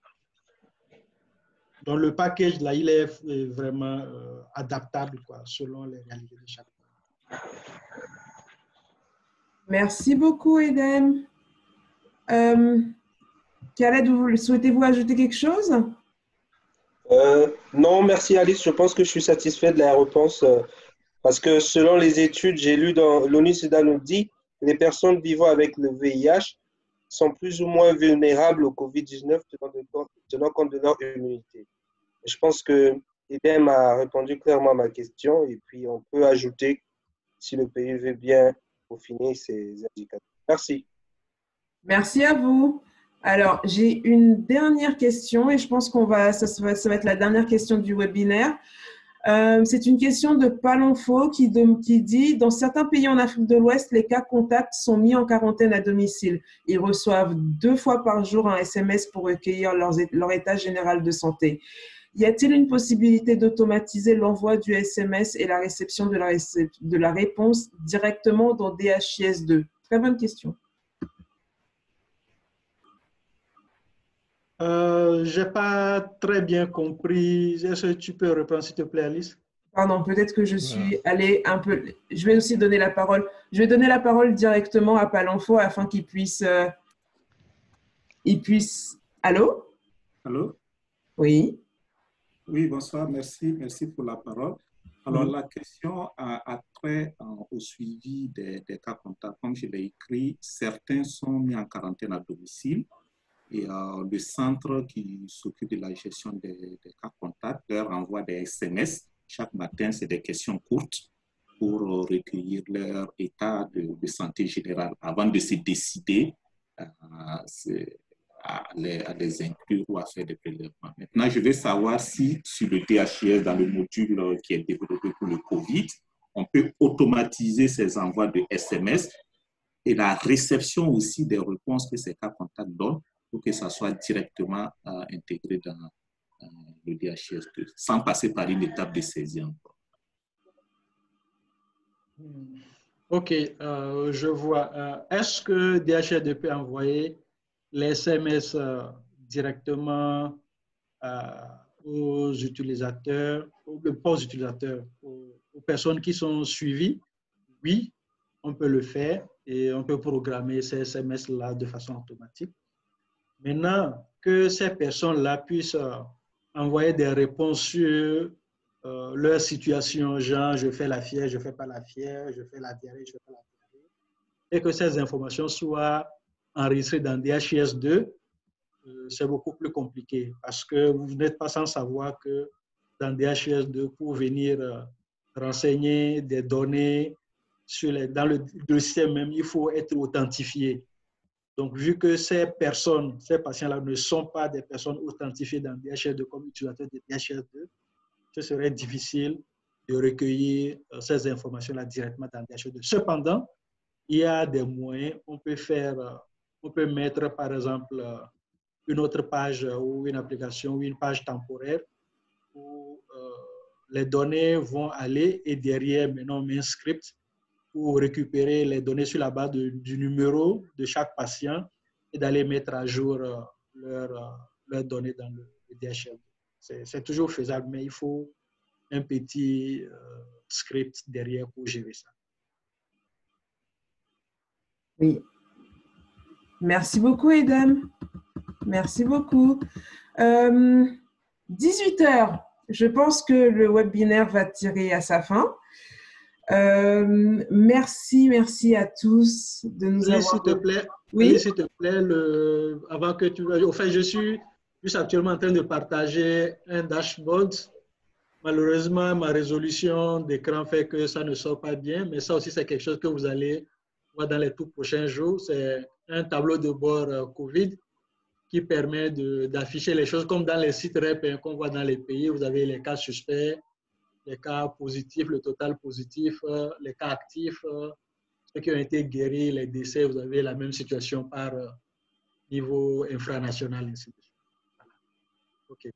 Donc, le package, là, il est vraiment euh, adaptable quoi, selon les réalités de chaque pays. Merci beaucoup, Edem. Euh, Khaled, souhaitez-vous ajouter quelque chose? euh, Non, merci Alice. Je pense que je suis satisfait de la réponse euh, parce que selon les études, j'ai lu dans l'ONU-SIDA nous dit que les personnes vivant avec le V I H sont plus ou moins vulnérables au COVID dix-neuf tenant compte de leur immunité. Je pense que Edem a répondu clairement à ma question et puis on peut ajouter, si le pays veut bien peaufiner ses indicateurs. Merci. Merci à vous. Alors, j'ai une dernière question et je pense qu'on va, ça, va, ça va être la dernière question du webinaire. Euh, c'est une question de Palinfo qui, de, qui dit « Dans certains pays en Afrique de l'Ouest, les cas contacts sont mis en quarantaine à domicile. Ils reçoivent deux fois par jour un S M S pour recueillir leurs, leur état général de santé. Y a-t-il une possibilité d'automatiser l'envoi du S M S et la réception de la, de la réponse directement dans D H I S deux ?» Très bonne question. Euh, je n'ai pas très bien compris. Est-ce que tu peux reprendre, s'il te plaît, Alice? Pardon, peut-être que je suis allée un peu… Je vais aussi donner la parole. Je vais donner la parole directement à Palinfo afin qu'il puisse… Euh, il puisse… Allô? Allô? Oui. Oui, bonsoir, merci, merci pour la parole. Alors, Oui. La question a, a trait euh, au suivi des, des cas contacts. Comme je l'ai écrit, certains sont mis en quarantaine à domicile et euh, le centre qui s'occupe de la gestion des, des cas contacts leur envoie des S M S. Chaque matin, c'est des questions courtes pour euh, recueillir leur état de, de santé générale avant de se décider euh, à, les, à les inclure ou à faire des prélèvements. Maintenant, je vais savoir si sur le D H I S, dans le module qui est développé pour le COVID, on peut automatiser ces envois de S M S et la réception aussi des réponses que ces cas contacts donnent pour que ça soit directement euh, intégré dans euh, le D H I S deux, sans passer par une étape de saisie encore. OK, euh, je vois. Euh, Est-ce que D H I S deux peut envoyer les S M S euh, directement euh, aux utilisateurs, aux, pas aux utilisateurs, aux, aux personnes qui sont suivies? Oui, on peut le faire et on peut programmer ces S M S-là de façon automatique. Maintenant, que ces personnes-là puissent euh, envoyer des réponses sur euh, leur situation, genre je fais la fièvre, je ne fais pas la fièvre, je fais la diarrhée, je ne fais pas la diarrhée, et que ces informations soient enregistrées dans D H I S deux, euh, c'est beaucoup plus compliqué parce que vous n'êtes pas sans savoir que dans D H I S deux, pour venir euh, renseigner des données sur les, dans le dossier même, il faut être authentifié. Donc, vu que ces personnes, ces patients-là ne sont pas des personnes authentifiées dans D H I S deux comme utilisateurs de D H I S deux, ce serait difficile de recueillir euh, ces informations-là directement dans D H I S deux. Cependant, il y a des moyens. On peut faire, euh, on peut mettre, par exemple, euh, une autre page euh, ou une application ou une page temporaire où euh, les données vont aller et derrière, maintenant, on met un script pour récupérer les données sur la base de, du numéro de chaque patient et d'aller mettre à jour euh, leurs euh, leurs données dans le, le D H I S. C'est toujours faisable, mais il faut un petit euh, script derrière pour gérer ça. Oui. Merci beaucoup, Edem. Merci beaucoup. Euh, dix-huit heures, je pense que le webinaire va tirer à sa fin. Euh, merci, merci à tous de nous Oui, avoir… s'il te plaît, oui, s'il te plaît, le, avant que tu… Au fait, je suis juste actuellement en train de partager un dashboard. Malheureusement, ma résolution d'écran fait que ça ne sort pas bien, mais ça aussi, c'est quelque chose que vous allez voir dans les tout prochains jours. C'est un tableau de bord euh, COVID qui permet d'afficher les choses comme dans les sites R E P qu'on voit dans les pays. Vous avez les cas suspects, les cas positifs, le total positif, euh, les cas actifs, euh, ceux qui ont été guéris, les décès. Vous avez la même situation par euh, niveau infranational. Ainsi de suite. Voilà. OK.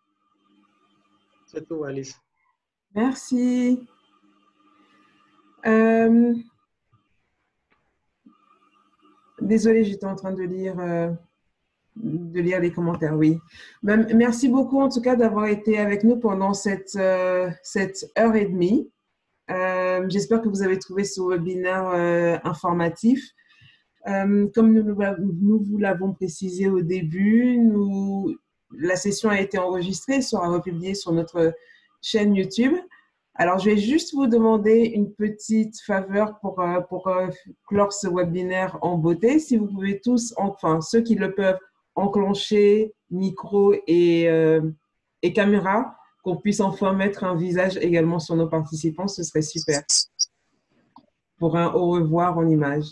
C'est tout, Alice. merci. Euh, Désolée, j'étais en train de lire, euh, de lire les commentaires, oui. Ben, merci beaucoup en tout cas d'avoir été avec nous pendant cette, euh, cette heure et demie. Euh, J'espère que vous avez trouvé ce webinaire euh, informatif. Euh, comme nous, nous vous l'avons précisé au début, nous, la session a été enregistrée, sera republiée sur notre chaîne YouTube. Alors, je vais juste vous demander une petite faveur pour, euh, pour euh, clore ce webinaire en beauté. Si vous pouvez tous, enfin, ceux qui le peuvent, enclencher micro et, euh, et caméra, qu'on puisse enfin mettre un visage également sur nos participants, ce serait super. Pour un au revoir en image.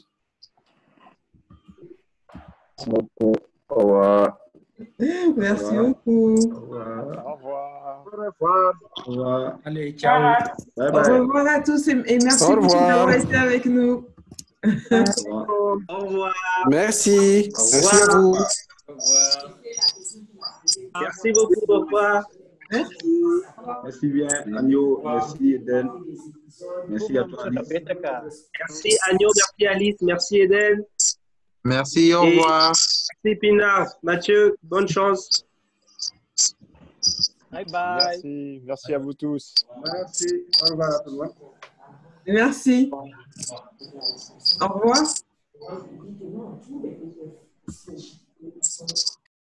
Beaucoup. Au revoir. Merci beaucoup. Au revoir. Au revoir. Au revoir. Au revoir. Allez, ciao. Bye Au bye. revoir à tous et, et merci Au beaucoup d'avoir revoir. été avec nous. Au revoir. Au revoir. Merci. Au Merci à vous. Au revoir. Merci beaucoup. Au revoir. Merci. Merci bien, Agneau. Merci, Eden. Merci à toi, Alice. Merci Agneau, merci Alice, merci Eden. Merci, au Et revoir. merci Pinard, Mathieu, bonne chance. Bye bye. Merci, merci à vous tous. Merci. Au revoir à tout le monde. Merci. Au revoir.